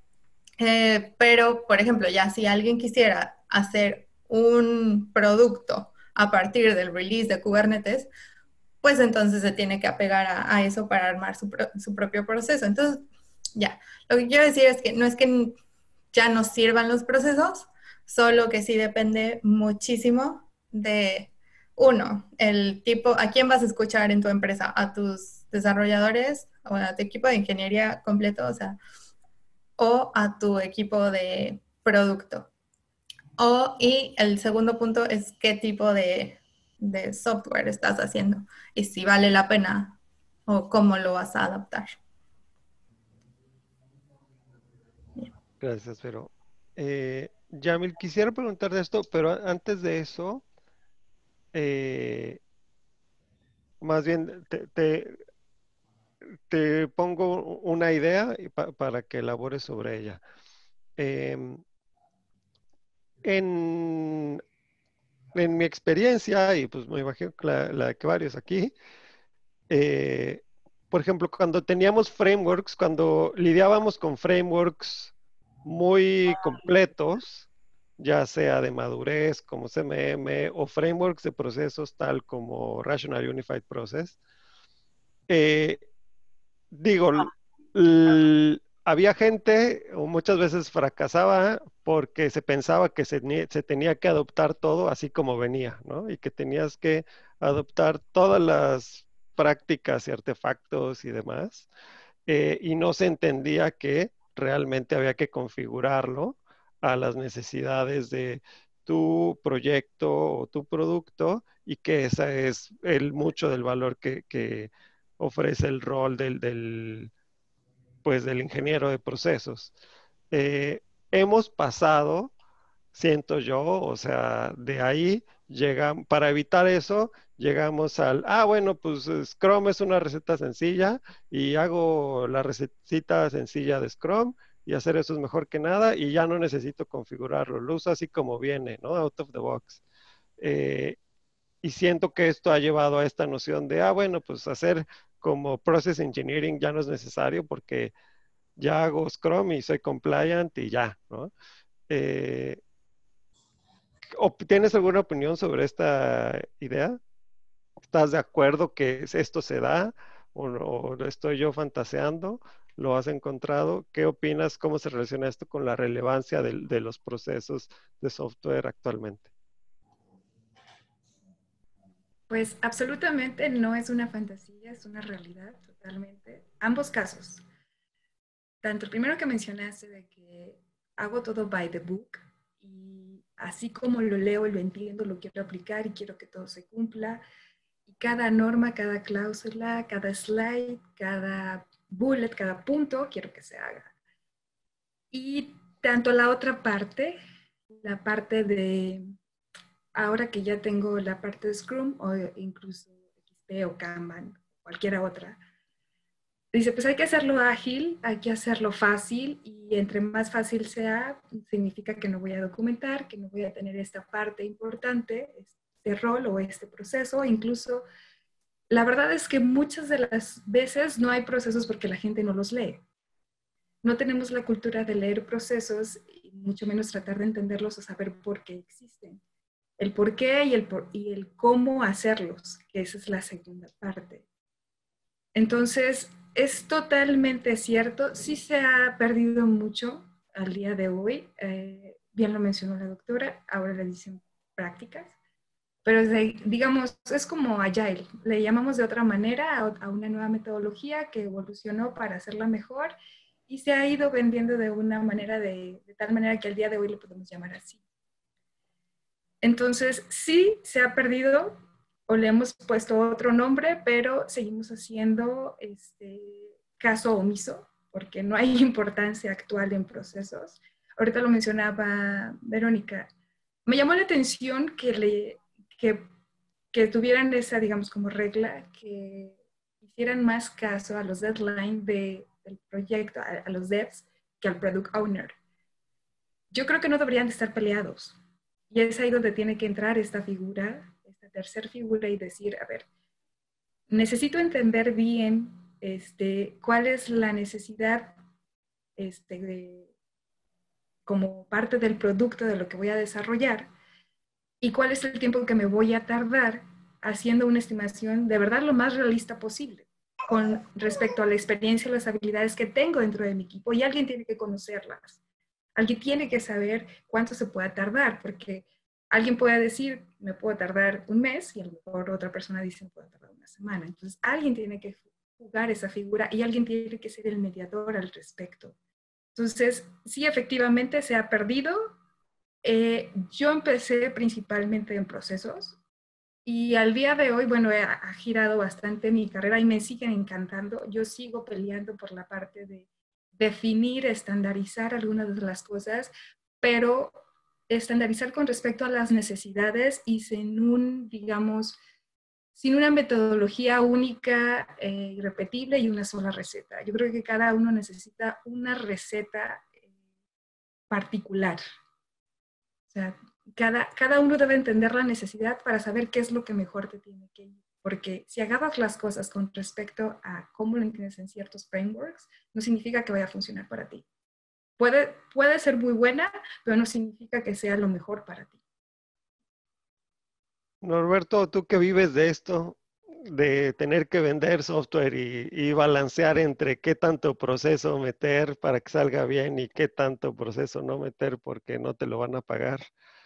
Pero, por ejemplo, ya si alguien quisiera hacer un producto a partir del release de Kubernetes, pues entonces se tiene que apegar a eso para armar su propio proceso. Entonces, ya, lo que quiero decir es que no es que ya no sirvan los procesos, solo que sí depende muchísimo de, uno, el tipo, a quién vas a escuchar en tu empresa, a tus desarrolladores o a tu equipo de ingeniería completo, o sea, o a tu equipo de producto. Y el segundo punto es qué tipo de software estás haciendo y si vale la pena o cómo lo vas a adaptar. Gracias, Vero. Yamil, quisiera preguntar de esto, pero antes de eso, más bien te pongo una idea para que elabores sobre ella. Em, en mi experiencia, y pues me imagino que la que varios aquí, por ejemplo, cuando teníamos frameworks, cuando lidiábamos con frameworks muy completos, ya sea de madurez como CMM o frameworks de procesos tal como Rational Unified Process, eh, digo, había gente, o muchas veces fracasaba porque se pensaba que se tenía que adoptar todo así como venía, ¿no? Y que tenías que adoptar todas las prácticas y artefactos y demás, y no se entendía que realmente había que configurarlo a las necesidades de tu proyecto o tu producto, y que ese es mucho del valor que ofrece el rol pues, del ingeniero de procesos. Hemos pasado, siento yo, o sea, de ahí llegan, para evitar eso, llegamos bueno, pues Scrum es una receta sencilla y hago la recetita sencilla de Scrum, y hacer eso es mejor que nada y ya no necesito configurarlo, lo uso así como viene, ¿no? Out of the box. Eh, y siento que esto ha llevado a esta noción de, bueno, pues hacer como process engineering ya no es necesario porque ya hago Scrum y soy compliant y ya, ¿no? Eh, ¿Tienes alguna opinión sobre esta idea? ¿Estás de acuerdo que esto se da o lo estoy yo fantaseando? ¿Lo has encontrado? ¿Qué opinas? ¿Cómo se relaciona esto con la relevancia de los procesos de software actualmente? Pues absolutamente no es una fantasía, es una realidad totalmente. Ambos casos. Tanto el primero que mencionaste de que hago todo by the book y así como lo leo y lo entiendo, lo quiero aplicar y quiero que todo se cumpla. Y cada norma, cada cláusula, cada slide, cada bullet, cada punto, quiero que se haga. Y tanto la otra parte, la parte de, ahora que ya tengo la parte de Scrum o incluso XP o Kanban, cualquiera otra, dice, pues hay que hacerlo ágil, hay que hacerlo fácil y entre más fácil sea, significa que no voy a documentar, que no voy a tener esta parte importante, este rol o este proceso. Incluso, la verdad es que muchas de las veces no hay procesos porque la gente no los lee. No tenemos la cultura de leer procesos y mucho menos tratar de entenderlos o saber por qué existen. El por qué y el cómo hacerlos, que esa es la segunda parte. Entonces, es totalmente cierto, sí se ha perdido mucho al día de hoy, bien lo mencionó la doctora, ahora le dicen prácticas, pero digamos, es como Agile, le llamamos de otra manera a una nueva metodología que evolucionó para hacerla mejor y se ha ido vendiendo de una manera de tal manera que al día de hoy lo podemos llamar así. Entonces, sí se ha perdido, o le hemos puesto otro nombre, pero seguimos haciendo caso omiso, porque no hay importancia actual en procesos. Ahorita lo mencionaba Verónica. Me llamó la atención que tuvieran esa, digamos, como regla, que hicieran más caso a los deadlines del proyecto, a los devs, que al product owner. Yo creo que no deberían de estar peleados. Y es ahí donde tiene que entrar esta figura, esta tercera figura y decir, a ver, necesito entender bien cuál es la necesidad como parte del producto de lo que voy a desarrollar y cuál es el tiempo que me voy a tardar haciendo una estimación de verdad lo más realista posible con respecto a la experiencia y las habilidades que tengo dentro de mi equipo, y alguien tiene que conocerlas. Alguien tiene que saber cuánto se puede tardar, porque alguien puede decir, me puedo tardar un mes, y a lo mejor otra persona dice, me puedo tardar una semana. Entonces, alguien tiene que jugar esa figura y alguien tiene que ser el mediador al respecto. Entonces, sí, efectivamente se ha perdido. Yo empecé principalmente en procesos y al día de hoy, bueno, ha girado bastante mi carrera y me siguen encantando. Yo sigo peleando por la parte de definir, estandarizar algunas de las cosas, pero estandarizar con respecto a las necesidades y sin digamos, sin una metodología única, irrepetible y una sola receta. Yo creo que cada uno necesita una receta particular. O sea, cada uno debe entender la necesidad para saber qué es lo que mejor te tiene que ir. Porque si agarras las cosas con respecto a cómo lo entiendes en ciertos frameworks, no significa que vaya a funcionar para ti. Puede ser muy buena, pero no significa que sea lo mejor para ti. Norberto, tú que vives de esto, de tener que vender software y balancear entre qué tanto proceso meter para que salga bien y qué tanto proceso no meter porque no te lo van a pagar,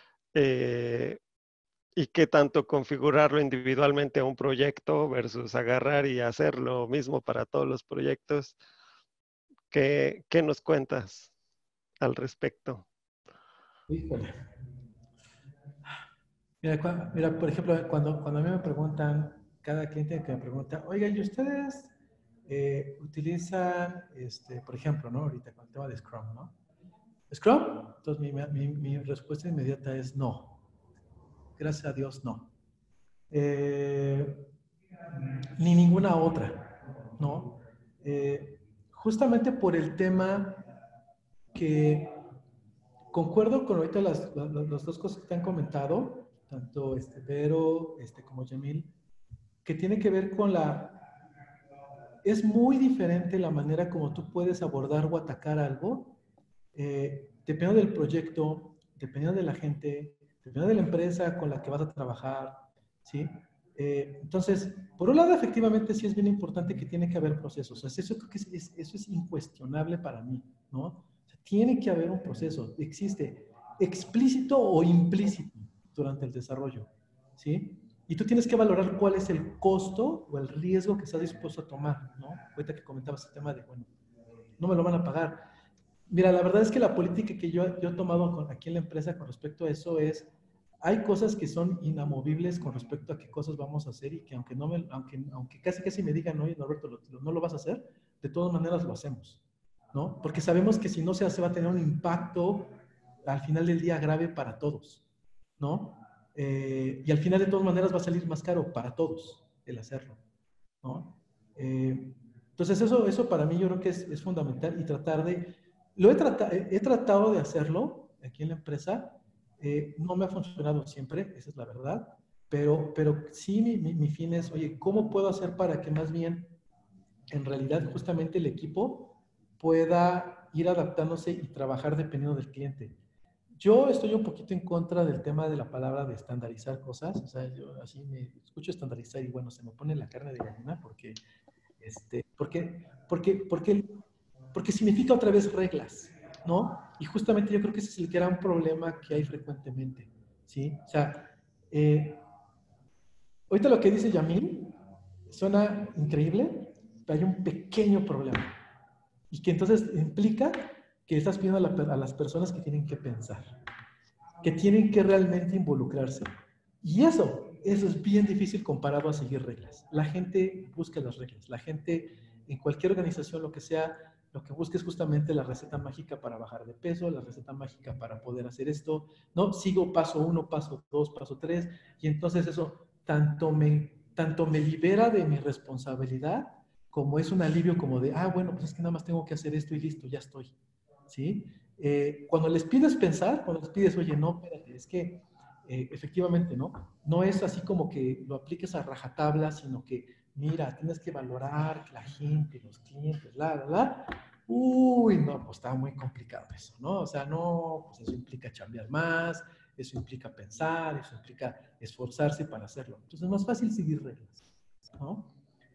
y qué tanto configurarlo individualmente a un proyecto versus agarrar y hacer lo mismo para todos los proyectos. ¿Qué nos cuentas al respecto? Híjole. Mira, por ejemplo, cuando a mí me preguntan, cada cliente que me pregunta, oiga, ¿y ustedes utilizan, por ejemplo, ¿no? Ahorita con el tema de Scrum, ¿no? ¿Scrum? Entonces mi respuesta inmediata es no. Gracias a Dios, no. Ni ninguna otra, ¿no? Justamente por el tema que concuerdo con ahorita las dos cosas que te han comentado, tanto Vero como Yamil, que tiene que ver con es muy diferente la manera como tú puedes abordar o atacar algo, dependiendo del proyecto, dependiendo de la gente, dependiendo de la empresa con la que vas a trabajar, ¿sí? Entonces, por un lado, efectivamente, sí es bien importante que tiene que haber procesos. O sea, eso creo que eso es incuestionable para mí, ¿no? O sea, tiene que haber un proceso. Existe explícito o implícito durante el desarrollo, ¿sí? Y tú tienes que valorar cuál es el costo o el riesgo que estás dispuesto a tomar, ¿no? Ahorita que comentabas el tema de, bueno, no me lo van a pagar. Mira, la verdad es que la política que yo he tomado aquí en la empresa con respecto a eso es, hay cosas que son inamovibles con respecto a qué cosas vamos a hacer y que aunque casi me digan, oye, Norberto, no lo vas a hacer, de todas maneras lo hacemos, ¿no? Porque sabemos que si no se hace va a tener un impacto al final del día grave para todos, ¿no? Y al final de todas maneras va a salir más caro para todos el hacerlo, ¿no? Entonces eso para mí yo creo que es fundamental y tratar de... he tratado de hacerlo aquí en la empresa, no me ha funcionado siempre, esa es la verdad, pero sí mi fin es, oye, ¿cómo puedo hacer para que más bien en realidad justamente el equipo pueda ir adaptándose y trabajar dependiendo del cliente? Yo estoy un poquito en contra del tema de la palabra de estandarizar cosas, o sea, yo así me escucho estandarizar y bueno, se me pone la carne de gallina porque significa otra vez reglas, ¿no? Y justamente yo creo que ese es el gran problema que hay frecuentemente, ¿sí? O sea, ahorita lo que dice Yamil suena increíble, pero hay un pequeño problema. Y que entonces implica que estás pidiendo a las personas que tienen que pensar, que tienen que realmente involucrarse. Y eso es bien difícil comparado a seguir reglas. La gente busca las reglas. La gente, en cualquier organización, lo que sea, lo que busca es justamente la receta mágica para bajar de peso, la receta mágica para poder hacer esto, ¿no? Sigo paso 1, paso 2, paso 3, y entonces eso tanto me libera de mi responsabilidad, como es un alivio como de, bueno, pues es que nada más tengo que hacer esto y listo, ya estoy, ¿sí? Cuando les pides pensar, cuando les pides, oye, no, espérate, es que efectivamente, ¿no? No es así como que lo apliques a rajatabla, sino que, mira, tienes que valorar la gente, los clientes, bla. Uy, no, pues está muy complicado eso, ¿no? O sea, no, pues eso implica chambear más, eso implica pensar, eso implica esforzarse para hacerlo. Entonces es más fácil seguir reglas, ¿no?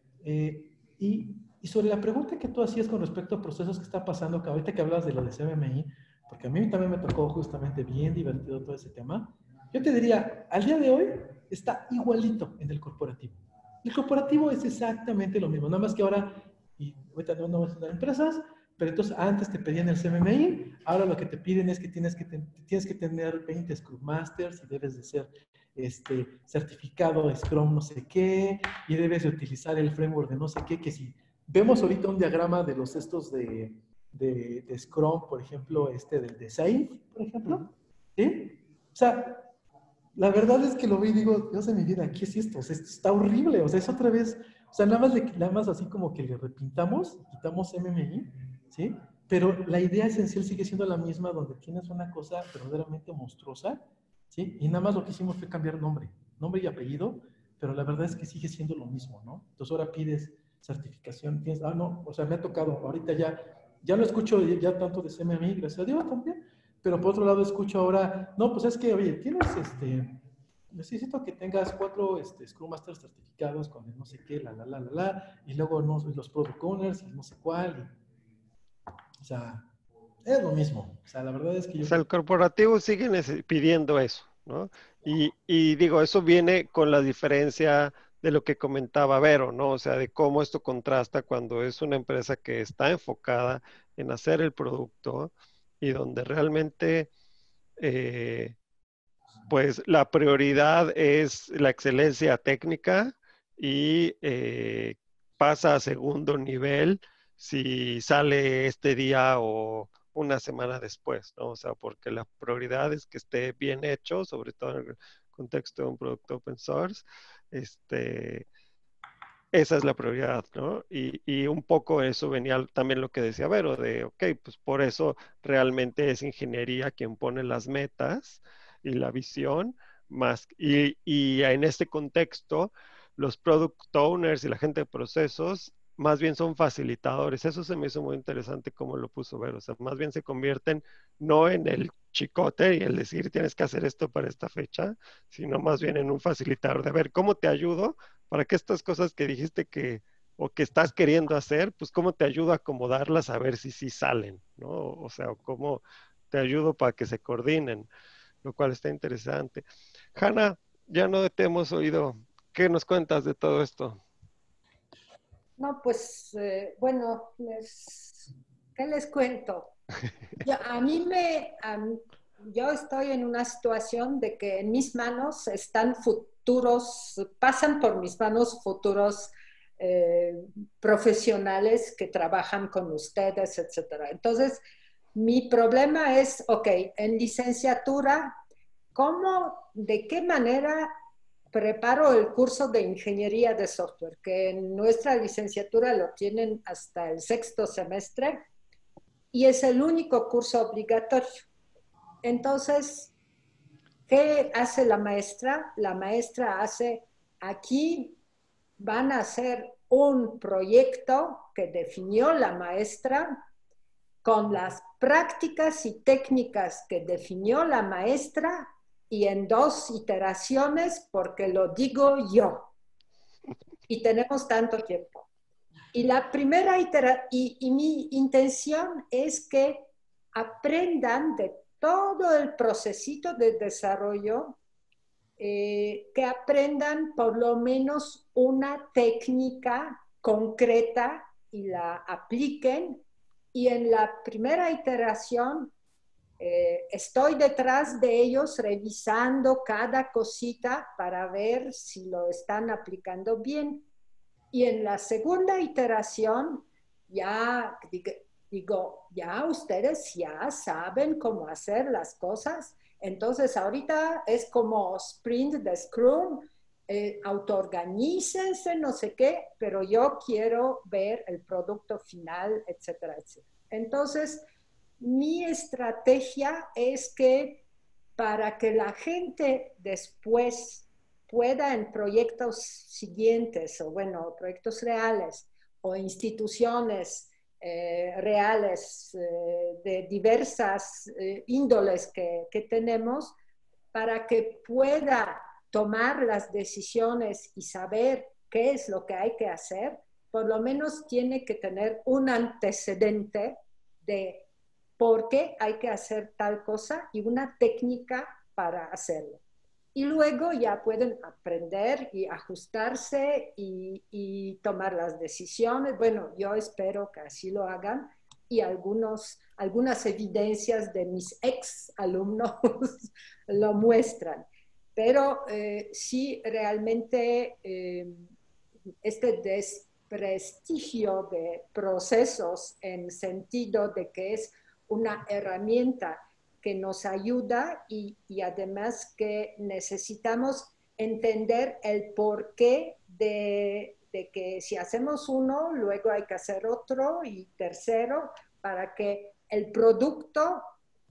Y sobre la pregunta que tú hacías con respecto a procesos que está pasando, que ahorita que hablas de lo de CMMI, porque a mí también me tocó justamente bien divertido todo ese tema, yo te diría, al día de hoy está igualito en el corporativo. El corporativo es exactamente lo mismo, nada más que ahora, y ahorita no vamos a dar empresas, pero entonces antes te pedían el CMMI, ahora lo que te piden es que tienes que tener 20 Scrum Masters y debes de ser certificado de Scrum no sé qué, y debes de utilizar el framework de no sé qué, que si vemos ahorita un diagrama de los estos de Scrum, por ejemplo, del de SAFe, por ejemplo, ¿sí? O sea, la verdad es que lo vi y digo, Dios de mi vida, ¿qué es esto? O sea, esto está horrible, o sea, es otra vez, o sea, nada más así como que le repintamos, quitamos MMI, ¿sí? Pero la idea esencial sigue siendo la misma, donde tienes una cosa verdaderamente monstruosa, ¿sí? Y nada más lo que hicimos fue cambiar nombre y apellido, pero la verdad es que sigue siendo lo mismo, ¿no? Entonces ahora pides certificación, tienes, no, o sea, me ha tocado, ahorita ya no escucho ya tanto de CMMI, gracias a Dios también, pero por otro lado escucho ahora, no, pues es que, oye, tienes necesito que tengas 4 Scrum Master certificados con el no sé qué, y luego no, los Product Owners y no sé cuál, o sea, es lo mismo. O sea, la verdad es que O yo... sea, el corporativo sigue pidiendo eso, ¿no? Y digo, eso viene con la diferencia de lo que comentaba Vero, ¿no? O sea, de cómo esto contrasta cuando es una empresa que está enfocada en hacer el producto y donde realmente, pues, la prioridad es la excelencia técnica y pasa a segundo nivel si sale este día o una semana después, ¿no? O sea, porque la prioridad es que esté bien hecho, sobre todo en el contexto de un producto open source. Esa es la prioridad, ¿no? Y un poco eso venía también lo que decía Vero, de, ok, pues por eso realmente es ingeniería quien pone las metas y la visión, y en este contexto, los product owners y la gente de procesos más bien son facilitadores. Eso se me hizo muy interesante como lo puso Vero, o sea, más bien se convierten no en el chicote y el decir tienes que hacer esto para esta fecha, sino más bien en un facilitador de ver cómo te ayudo para que estas cosas que dijiste que o que estás queriendo hacer, pues cómo te ayudo a acomodarlas a ver si sí salen, ¿no? O sea, cómo te ayudo para que se coordinen, lo cual está interesante. Hanna, ya no te hemos oído. ¿Qué nos cuentas de todo esto? No, pues, bueno, ¿qué les cuento? A mí yo estoy en una situación de que en mis manos están pasan por mis manos futuros profesionales que trabajan con ustedes, etcétera. Entonces, mi problema es, ok, en licenciatura, de qué manera preparo el curso de ingeniería de software? Que en nuestra licenciatura lo tienen hasta el 6º semestre y es el único curso obligatorio. Entonces, ¿qué hace la maestra? La maestra aquí van a hacer un proyecto que definió la maestra con las prácticas y técnicas que definió la maestra y en 2 iteraciones porque lo digo yo. Y tenemos tanto tiempo. Y la primera y mi intención es que aprendan de todo el procesito de desarrollo, que aprendan por lo menos una técnica concreta y la apliquen. Y en la primera iteración estoy detrás de ellos revisando cada cosita para ver si lo están aplicando bien. Y en la segunda iteración, ya digo, ya ustedes ya saben cómo hacer las cosas. Entonces, ahorita es como sprint de Scrum, autoorganícense, no sé qué, pero yo quiero ver el producto final, etcétera, etcétera. Entonces, mi estrategia es que para que la gente después pueda en proyectos siguientes, o bueno, proyectos reales, o instituciones reales de diversas índoles que tenemos, para que pueda tomar las decisiones y saber qué es lo que hay que hacer, por lo menos tiene que tener un antecedente de por qué hay que hacer tal cosa y una técnica para hacerlo. Y luego ya pueden aprender y ajustarse y tomar las decisiones. Bueno, yo espero que así lo hagan y algunas evidencias de mis ex alumnos lo muestran. Pero sí, realmente este desprestigio de procesos en sentido de que es una herramienta que nos ayuda y además que necesitamos entender el porqué de que si hacemos uno, luego hay que hacer otro y tercero para que el producto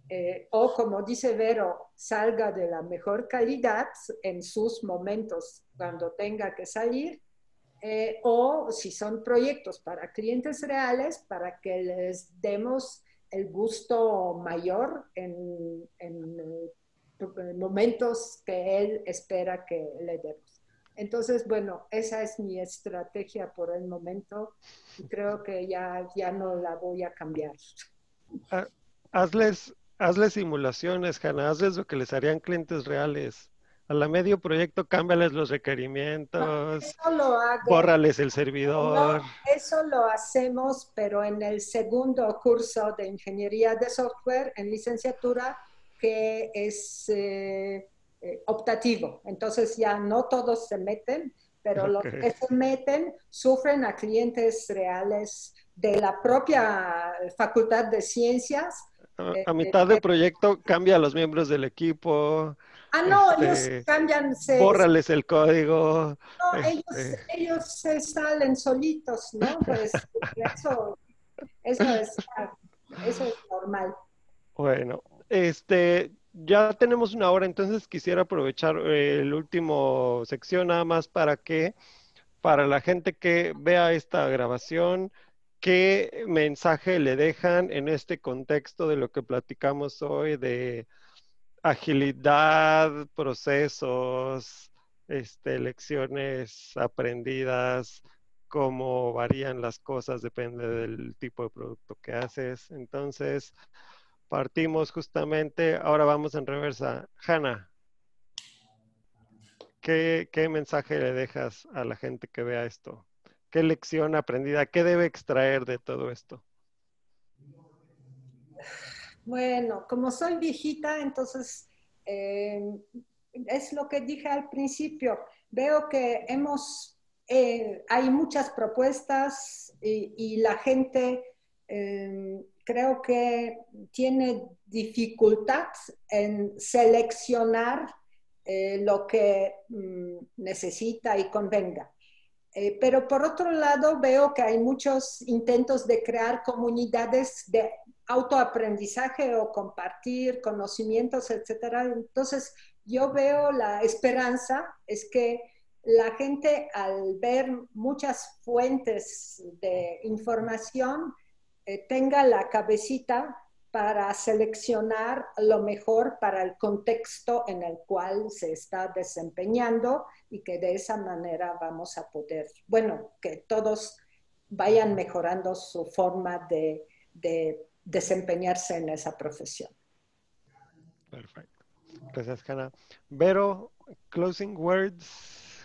o como dice Vero, salga de la mejor calidad en sus momentos cuando tenga que salir, o si son proyectos para clientes reales, para que les demos el gusto mayor en momentos que él espera que le demos. Entonces, bueno, esa es mi estrategia por el momento y creo que ya no la voy a cambiar. Ah, hazles simulaciones, Hanna, hazles lo que les harían clientes reales. A la medio proyecto, cámbiales los requerimientos, Eso lo hago, bórrales el no, servidor. eso lo hacemos, pero en el segundo curso de ingeniería de software en licenciatura, que es optativo. Entonces ya no todos se meten, pero los Ok. que se meten sufren a clientes reales de la propia Facultad de Ciencias. A mitad de proyecto, cambia a los miembros del equipo, No, ellos cambian, bórrales el código. no, Este, ellos se salen solitos, ¿no? Pues eso es, eso es normal. Bueno, ya tenemos una hora, entonces quisiera aprovechar el último sección nada más para la gente que vea esta grabación, qué mensaje le dejan en este contexto de lo que platicamos hoy de agilidad, procesos, lecciones aprendidas, cómo varían las cosas, depende del tipo de producto que haces. Entonces, partimos justamente, ahora vamos en reversa. Hanna, ¿qué mensaje le dejas a la gente que vea esto? ¿Qué lección aprendida? ¿Qué debe extraer de todo esto? Bueno, como soy viejita, entonces es lo que dije al principio. Veo que hay muchas propuestas y la gente creo que tiene dificultad en seleccionar lo que necesita y convenga. Pero por otro lado, veo que hay muchos intentos de crear comunidades de autoaprendizaje o compartir conocimientos, etcétera. Entonces, yo veo la esperanza es que la gente al ver muchas fuentes de información tenga la cabecita para seleccionar lo mejor para el contexto en el cual se está desempeñando y que de esa manera vamos a poder, bueno, que todos vayan mejorando su forma de desempeñarse en esa profesión. Perfecto. Gracias, Hanna. Vero, closing words.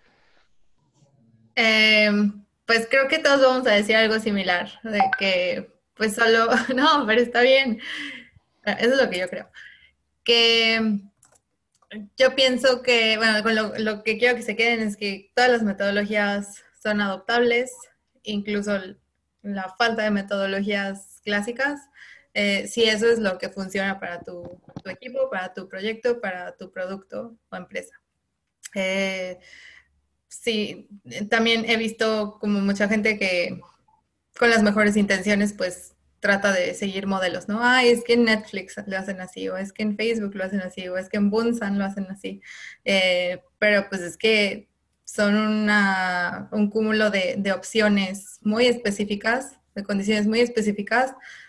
Pues creo que todos vamos a decir algo similar, de que pues solo, no, pero está bien. Eso es lo que yo creo. Que yo pienso que, bueno, con lo que quiero que se queden es que todas las metodologías son adoptables, incluso la falta de metodologías clásicas, si eso es lo que funciona para tu equipo, para tu proyecto, para tu producto o empresa. Sí, también he visto como mucha gente que con las mejores intenciones pues trata de seguir modelos, ¿no? Ah, es que en Netflix lo hacen así, o es que en Facebook lo hacen así, o es que en Bunsan lo hacen así. Pero pues es que son un cúmulo de opciones muy específicas, de condiciones muy específicas,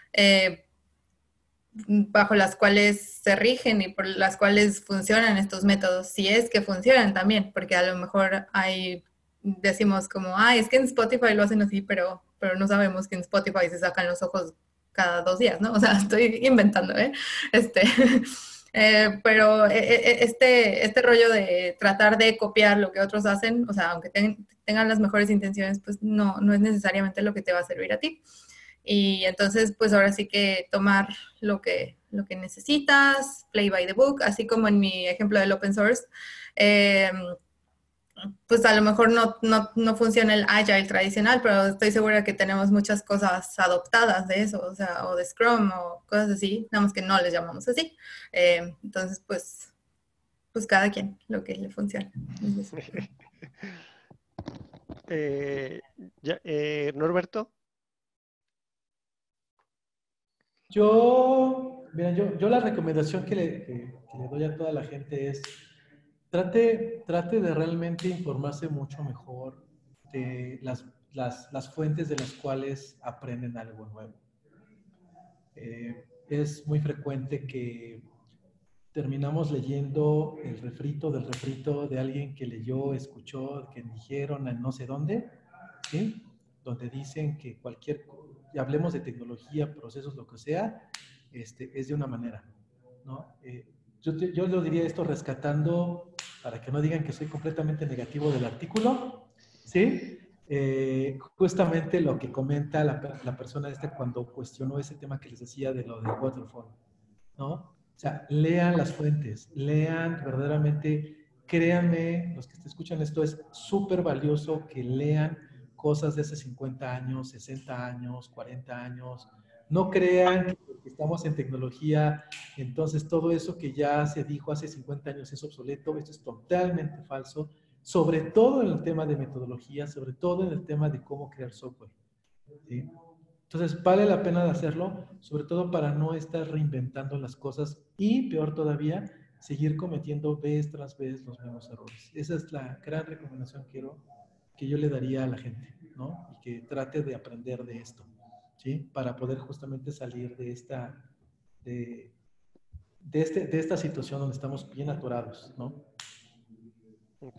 bajo las cuales se rigen y por las cuales funcionan estos métodos, si es que funcionan también, porque a lo mejor decimos como, es que en Spotify lo hacen así, pero no sabemos que en Spotify se sacan los ojos cada 2 días, ¿no? O sea, estoy inventando, ¿eh? Pero este rollo de tratar de copiar lo que otros hacen, o sea, aunque tengan las mejores intenciones, pues no es necesariamente lo que te va a servir a ti. Y entonces, pues ahora sí que tomar lo que necesitas, play by the book, así como en mi ejemplo del open source, pues a lo mejor no funciona el agile tradicional, pero estoy segura que tenemos muchas cosas adoptadas de eso, o sea, o de Scrum o cosas así, nada más que no les llamamos así. Entonces, pues cada quien lo que le funciona. Norberto. Yo Mira, yo la recomendación que le doy a toda la gente es trate de realmente informarse mucho mejor de las fuentes de las cuales aprenden algo nuevo. Es muy frecuente que terminamos leyendo el refrito del refrito de alguien que leyó, escuchó, que dijeron en no sé dónde, ¿sí? Donde dicen que hablemos de tecnología, procesos, lo que sea, es de una manera, ¿no? Yo lo diría esto rescatando, para que no digan que soy completamente negativo del artículo, ¿sí? Justamente lo que comenta la persona cuando cuestionó ese tema que les decía de lo del waterfall, ¿no? O sea, lean las fuentes, lean verdaderamente, créanme, los que te escuchan esto, es súper valioso que lean cosas de hace 50 años, 60 años, 40 años. No crean que porque estamos en tecnología, entonces todo eso que ya se dijo hace 50 años es obsoleto. Esto es totalmente falso, sobre todo en el tema de metodología, sobre todo en el tema de cómo crear software, ¿sí? Entonces, vale la pena de hacerlo, sobre todo para no estar reinventando las cosas y, peor todavía, seguir cometiendo vez tras vez los mismos errores. Esa es la gran recomendación que yo le daría a la gente, ¿no? Y que trate de aprender de esto, ¿sí? Para poder justamente salir de esta situación donde estamos bien atorados, ¿no? Ok.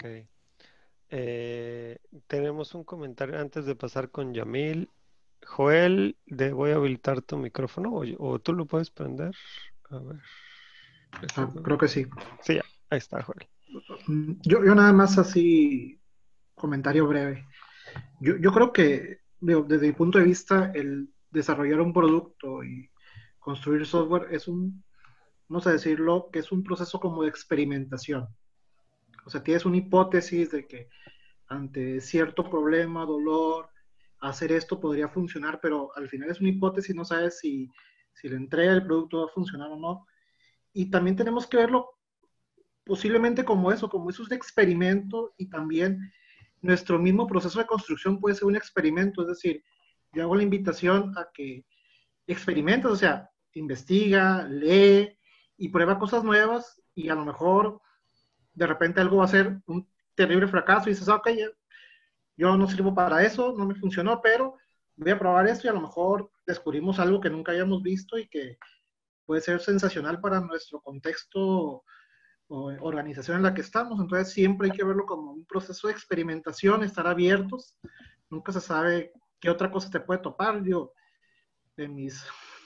Tenemos un comentario antes de pasar con Yamil. Joel, voy a habilitar tu micrófono o tú lo puedes prender. A ver. Creo que sí. Sí, ya. Ahí está, Joel. Yo nada más así, comentario breve. Yo creo que, digo, desde mi punto de vista, el desarrollar un producto y construir software es vamos a decirlo, que es un proceso como de experimentación. O sea, tienes una hipótesis de que ante cierto problema, dolor, hacer esto podría funcionar, pero al final es una hipótesis, no sabes si la entrega del producto va a funcionar o no. Y también tenemos que verlo posiblemente como eso es un experimento, y también nuestro mismo proceso de construcción puede ser un experimento. Es decir, yo hago la invitación a que experimentes, o sea, investiga, lee y prueba cosas nuevas, y a lo mejor de repente algo va a ser un terrible fracaso y dices, ok, yo no sirvo para eso, no me funcionó, pero voy a probar esto y a lo mejor descubrimos algo que nunca habíamos visto y que puede ser sensacional para nuestro contexto o organización en la que estamos. Entonces siempre hay que verlo como un proceso de experimentación, estar abiertos. Nunca se sabe qué otra cosa te puede topar. Yo, de mis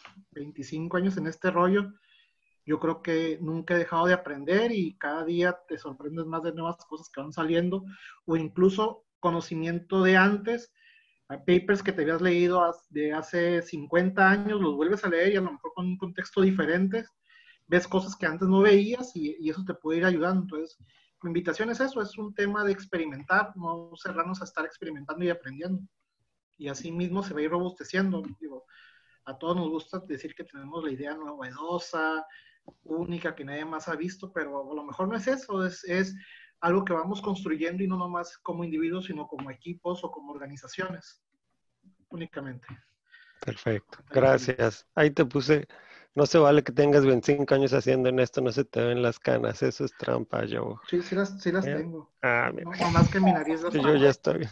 25 años en este rollo, yo creo que nunca he dejado de aprender y cada día te sorprendes más de nuevas cosas que van saliendo, o incluso conocimiento de antes, papers que te habías leído de hace 50 años, los vuelves a leer y a lo mejor con un contexto diferente, ves cosas que antes no veías y eso te puede ir ayudando. Entonces, mi invitación es eso, es un tema de experimentar, no cerrarnos a estar experimentando y aprendiendo. Y así mismo se va a ir robusteciendo. Digo, a todos nos gusta decir que tenemos la idea novedosa, única, que nadie más ha visto, pero a lo mejor no es eso, es algo que vamos construyendo, y no nomás como individuos, sino como equipos o como organizaciones, únicamente. Perfecto, gracias. Ahí te puse, no se vale que tengas 25 años haciendo en esto, no se te ven las canas, eso es trampa, Joe. Sí las tengo. Mira. No más que mi nariz. Yo ya estoy.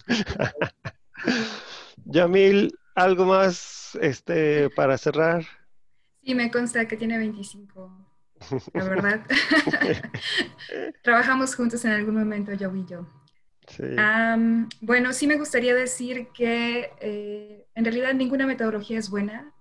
Yamil, ¿algo más para cerrar? Sí, me consta que tiene 25, la verdad. Trabajamos juntos en algún momento, Joe y yo. Sí. Bueno, sí me gustaría decir que en realidad ninguna metodología es buena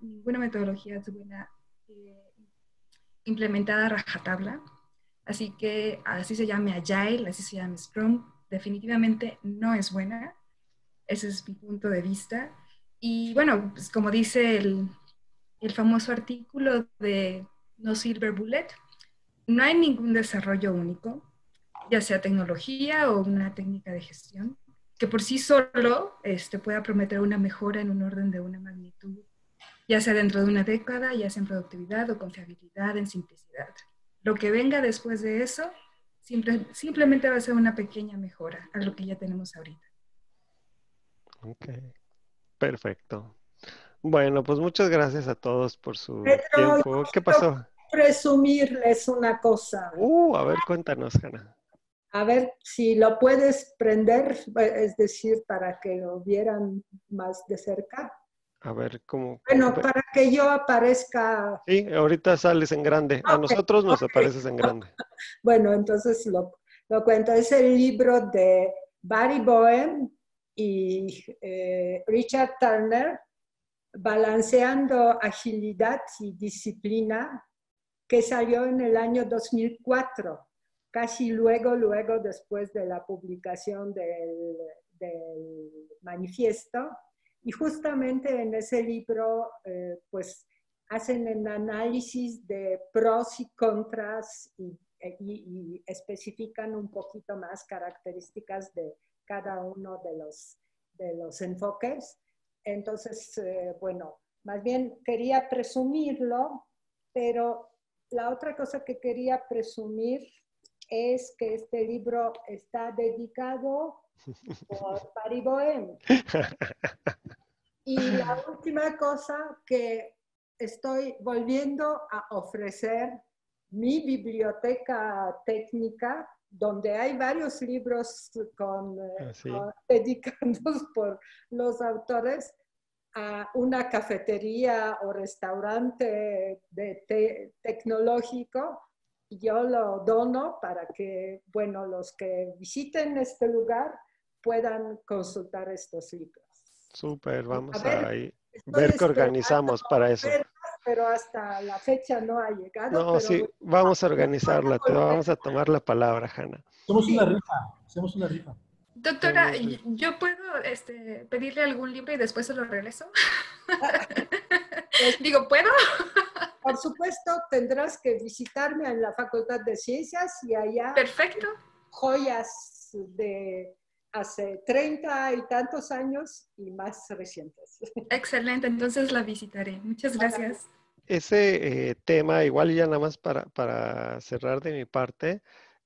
implementada a rajatabla. Así que así se llame Agile, así se llame Scrum, definitivamente no es buena. Ese es mi punto de vista. Y bueno, pues como dice el famoso artículo de No Silver Bullet, no hay ningún desarrollo único, ya sea tecnología o una técnica de gestión, que por sí solo pueda prometer una mejora en un orden de una magnitud, ya sea dentro de una década, ya sea en productividad o confiabilidad, en simplicidad. Lo que venga después de eso simplemente va a ser una pequeña mejora a lo que ya tenemos ahorita. Ok, perfecto. Bueno, pues muchas gracias a todos por su Pedro, yo tiempo. ¿Qué quiero pasó? presumirles una cosa. A ver, cuéntanos, Hanna. A ver si lo puedes prender, es decir, para que lo vieran más de cerca. A ver, ¿cómo? Bueno, para que yo aparezca. Sí, ahorita sales en grande. A Ok, nosotros nos ok. apareces en grande. Bueno, entonces lo cuento. Es el libro de Barry Boehm y Richard Turner, Balanceando agilidad y disciplina, que salió en el año 2004, casi luego después de la publicación del manifiesto. Y justamente en ese libro, pues, hacen un análisis de pros y contras y especifican un poquito más características de cada uno de los enfoques. Entonces, bueno, más bien quería presumirlo, pero la otra cosa que quería presumir es que este libro está dedicado por Barry Boehm. Y la última cosa que estoy volviendo a ofrecer mi biblioteca técnica, donde hay varios libros dedicados por los autores, a una cafetería o restaurante tecnológico. Yo lo dono para que, bueno, los que visiten este lugar puedan consultar estos libros. Súper, vamos A a estoy ver qué esperando organizamos para eso. pero hasta la fecha no ha llegado. No, Pero sí, bueno, vamos a organizarla. Te vamos a tomar la palabra, Hanna. Hacemos sí. una rifa, hacemos una rifa. Doctora, ¿yo puedo pedirle algún libro y después se lo regreso? Pues, Digo, ¿puedo? por supuesto, tendrás que visitarme en la Facultad de Ciencias y allá Perfecto. joyas de hace 30 y tantos años y más recientes. Excelente, entonces la visitaré. Muchas gracias. Ese tema, igual ya nada más para cerrar de mi parte,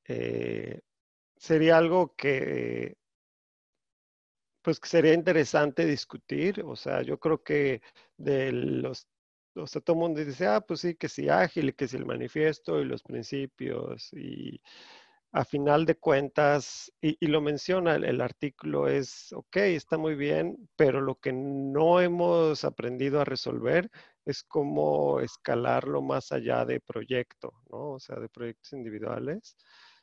sería algo que, pues, que sería interesante discutir. O sea, yo creo que o sea, todo el mundo dice, pues sí, que sí ágil, y que sí el manifiesto y los principios, y a final de cuentas, y lo menciona el artículo, es, ok, está muy bien, pero lo que no hemos aprendido a resolver es cómo escalarlo más allá de proyecto, ¿no? O sea, de proyectos individuales.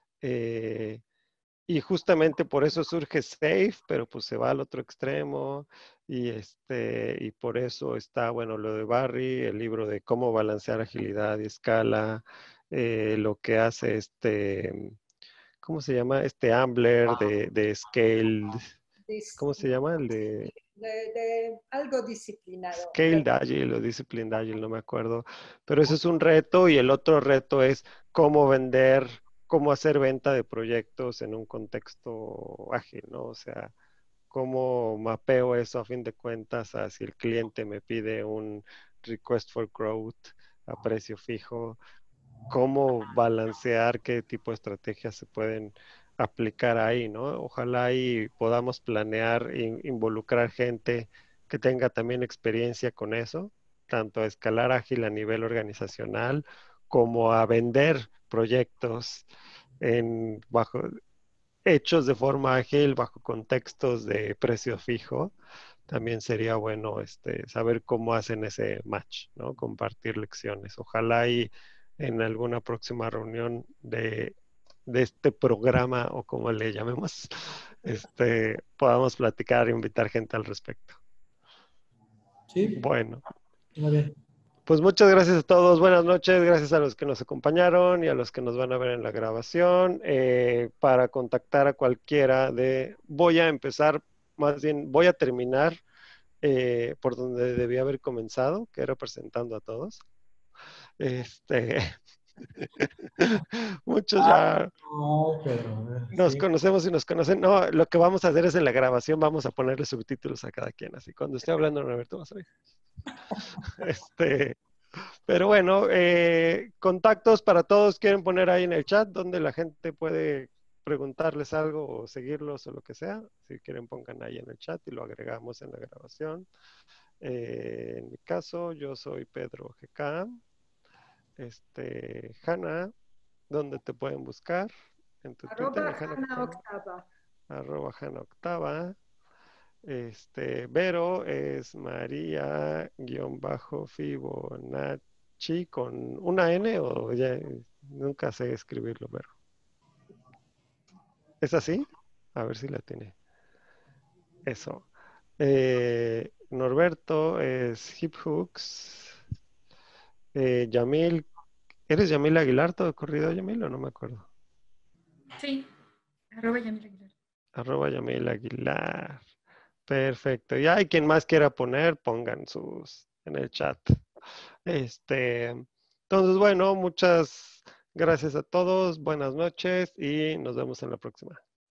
Y justamente por eso surge SAFe, pero pues se va al otro extremo, y por eso está, bueno, lo de Barry, el libro de cómo balancear agilidad y escala, lo que hace ¿cómo se llama? Ambler de Scaled, ¿cómo se llama? El de algo disciplinado. Scaled Agile o Disciplined Agile, no me acuerdo. Pero ese es un reto, y el otro reto es cómo vender, cómo hacer venta de proyectos en un contexto ágil, ¿no? O sea, cómo mapeo eso a fin de cuentas a si el cliente me pide un request for quote a precio fijo, cómo balancear qué tipo de estrategias se pueden aplicar ahí, ¿no? Ojalá y podamos planear e involucrar gente que tenga también experiencia con eso, tanto a escalar ágil a nivel organizacional como a vender proyectos hechos de forma ágil bajo contextos de precio fijo. También sería bueno saber cómo hacen ese match, ¿no? Compartir lecciones. Ojalá y en alguna próxima reunión de este programa, o como le llamemos, podamos platicar e invitar gente al respecto. Sí, Bueno, muy bien. pues muchas gracias a todos. Buenas noches. Gracias a los que nos acompañaron y a los que nos van a ver en la grabación. Para contactar a cualquiera voy a empezar, más bien voy a terminar por donde debía haber comenzado, que era presentando a todos. Muchos ya No, pero, nos sí. conocemos y nos conocen. No, lo que vamos a hacer es en la grabación, vamos a ponerle subtítulos a cada quien. Así cuando esté hablando, Roberto, vas a ver. Pero bueno, contactos para todos. ¿Quieren poner ahí en el chat donde la gente puede preguntarles algo o seguirlos o lo que sea? Si quieren, pongan ahí en el chat y lo agregamos en la grabación. En mi caso, yo soy Pedro GK. Hanna, ¿dónde te pueden buscar? En tu Twitter, en Hanna Hanna Octava. Octava. @Hanna Octava. Vero es María-Fibonacci con una N o ya nunca sé escribirlo, Vero. ¿Es así? A ver si la tiene. Eso. Norberto es HipHooks. Yamil, ¿eres Yamil Aguilar todo corrido, Yamil, o no me acuerdo? Sí, @Yamil Aguilar. @Yamil Aguilar. Perfecto. Y hay quien más quiera poner, pongan sus en el chat. Entonces, bueno, muchas gracias a todos. Buenas noches y nos vemos en la próxima.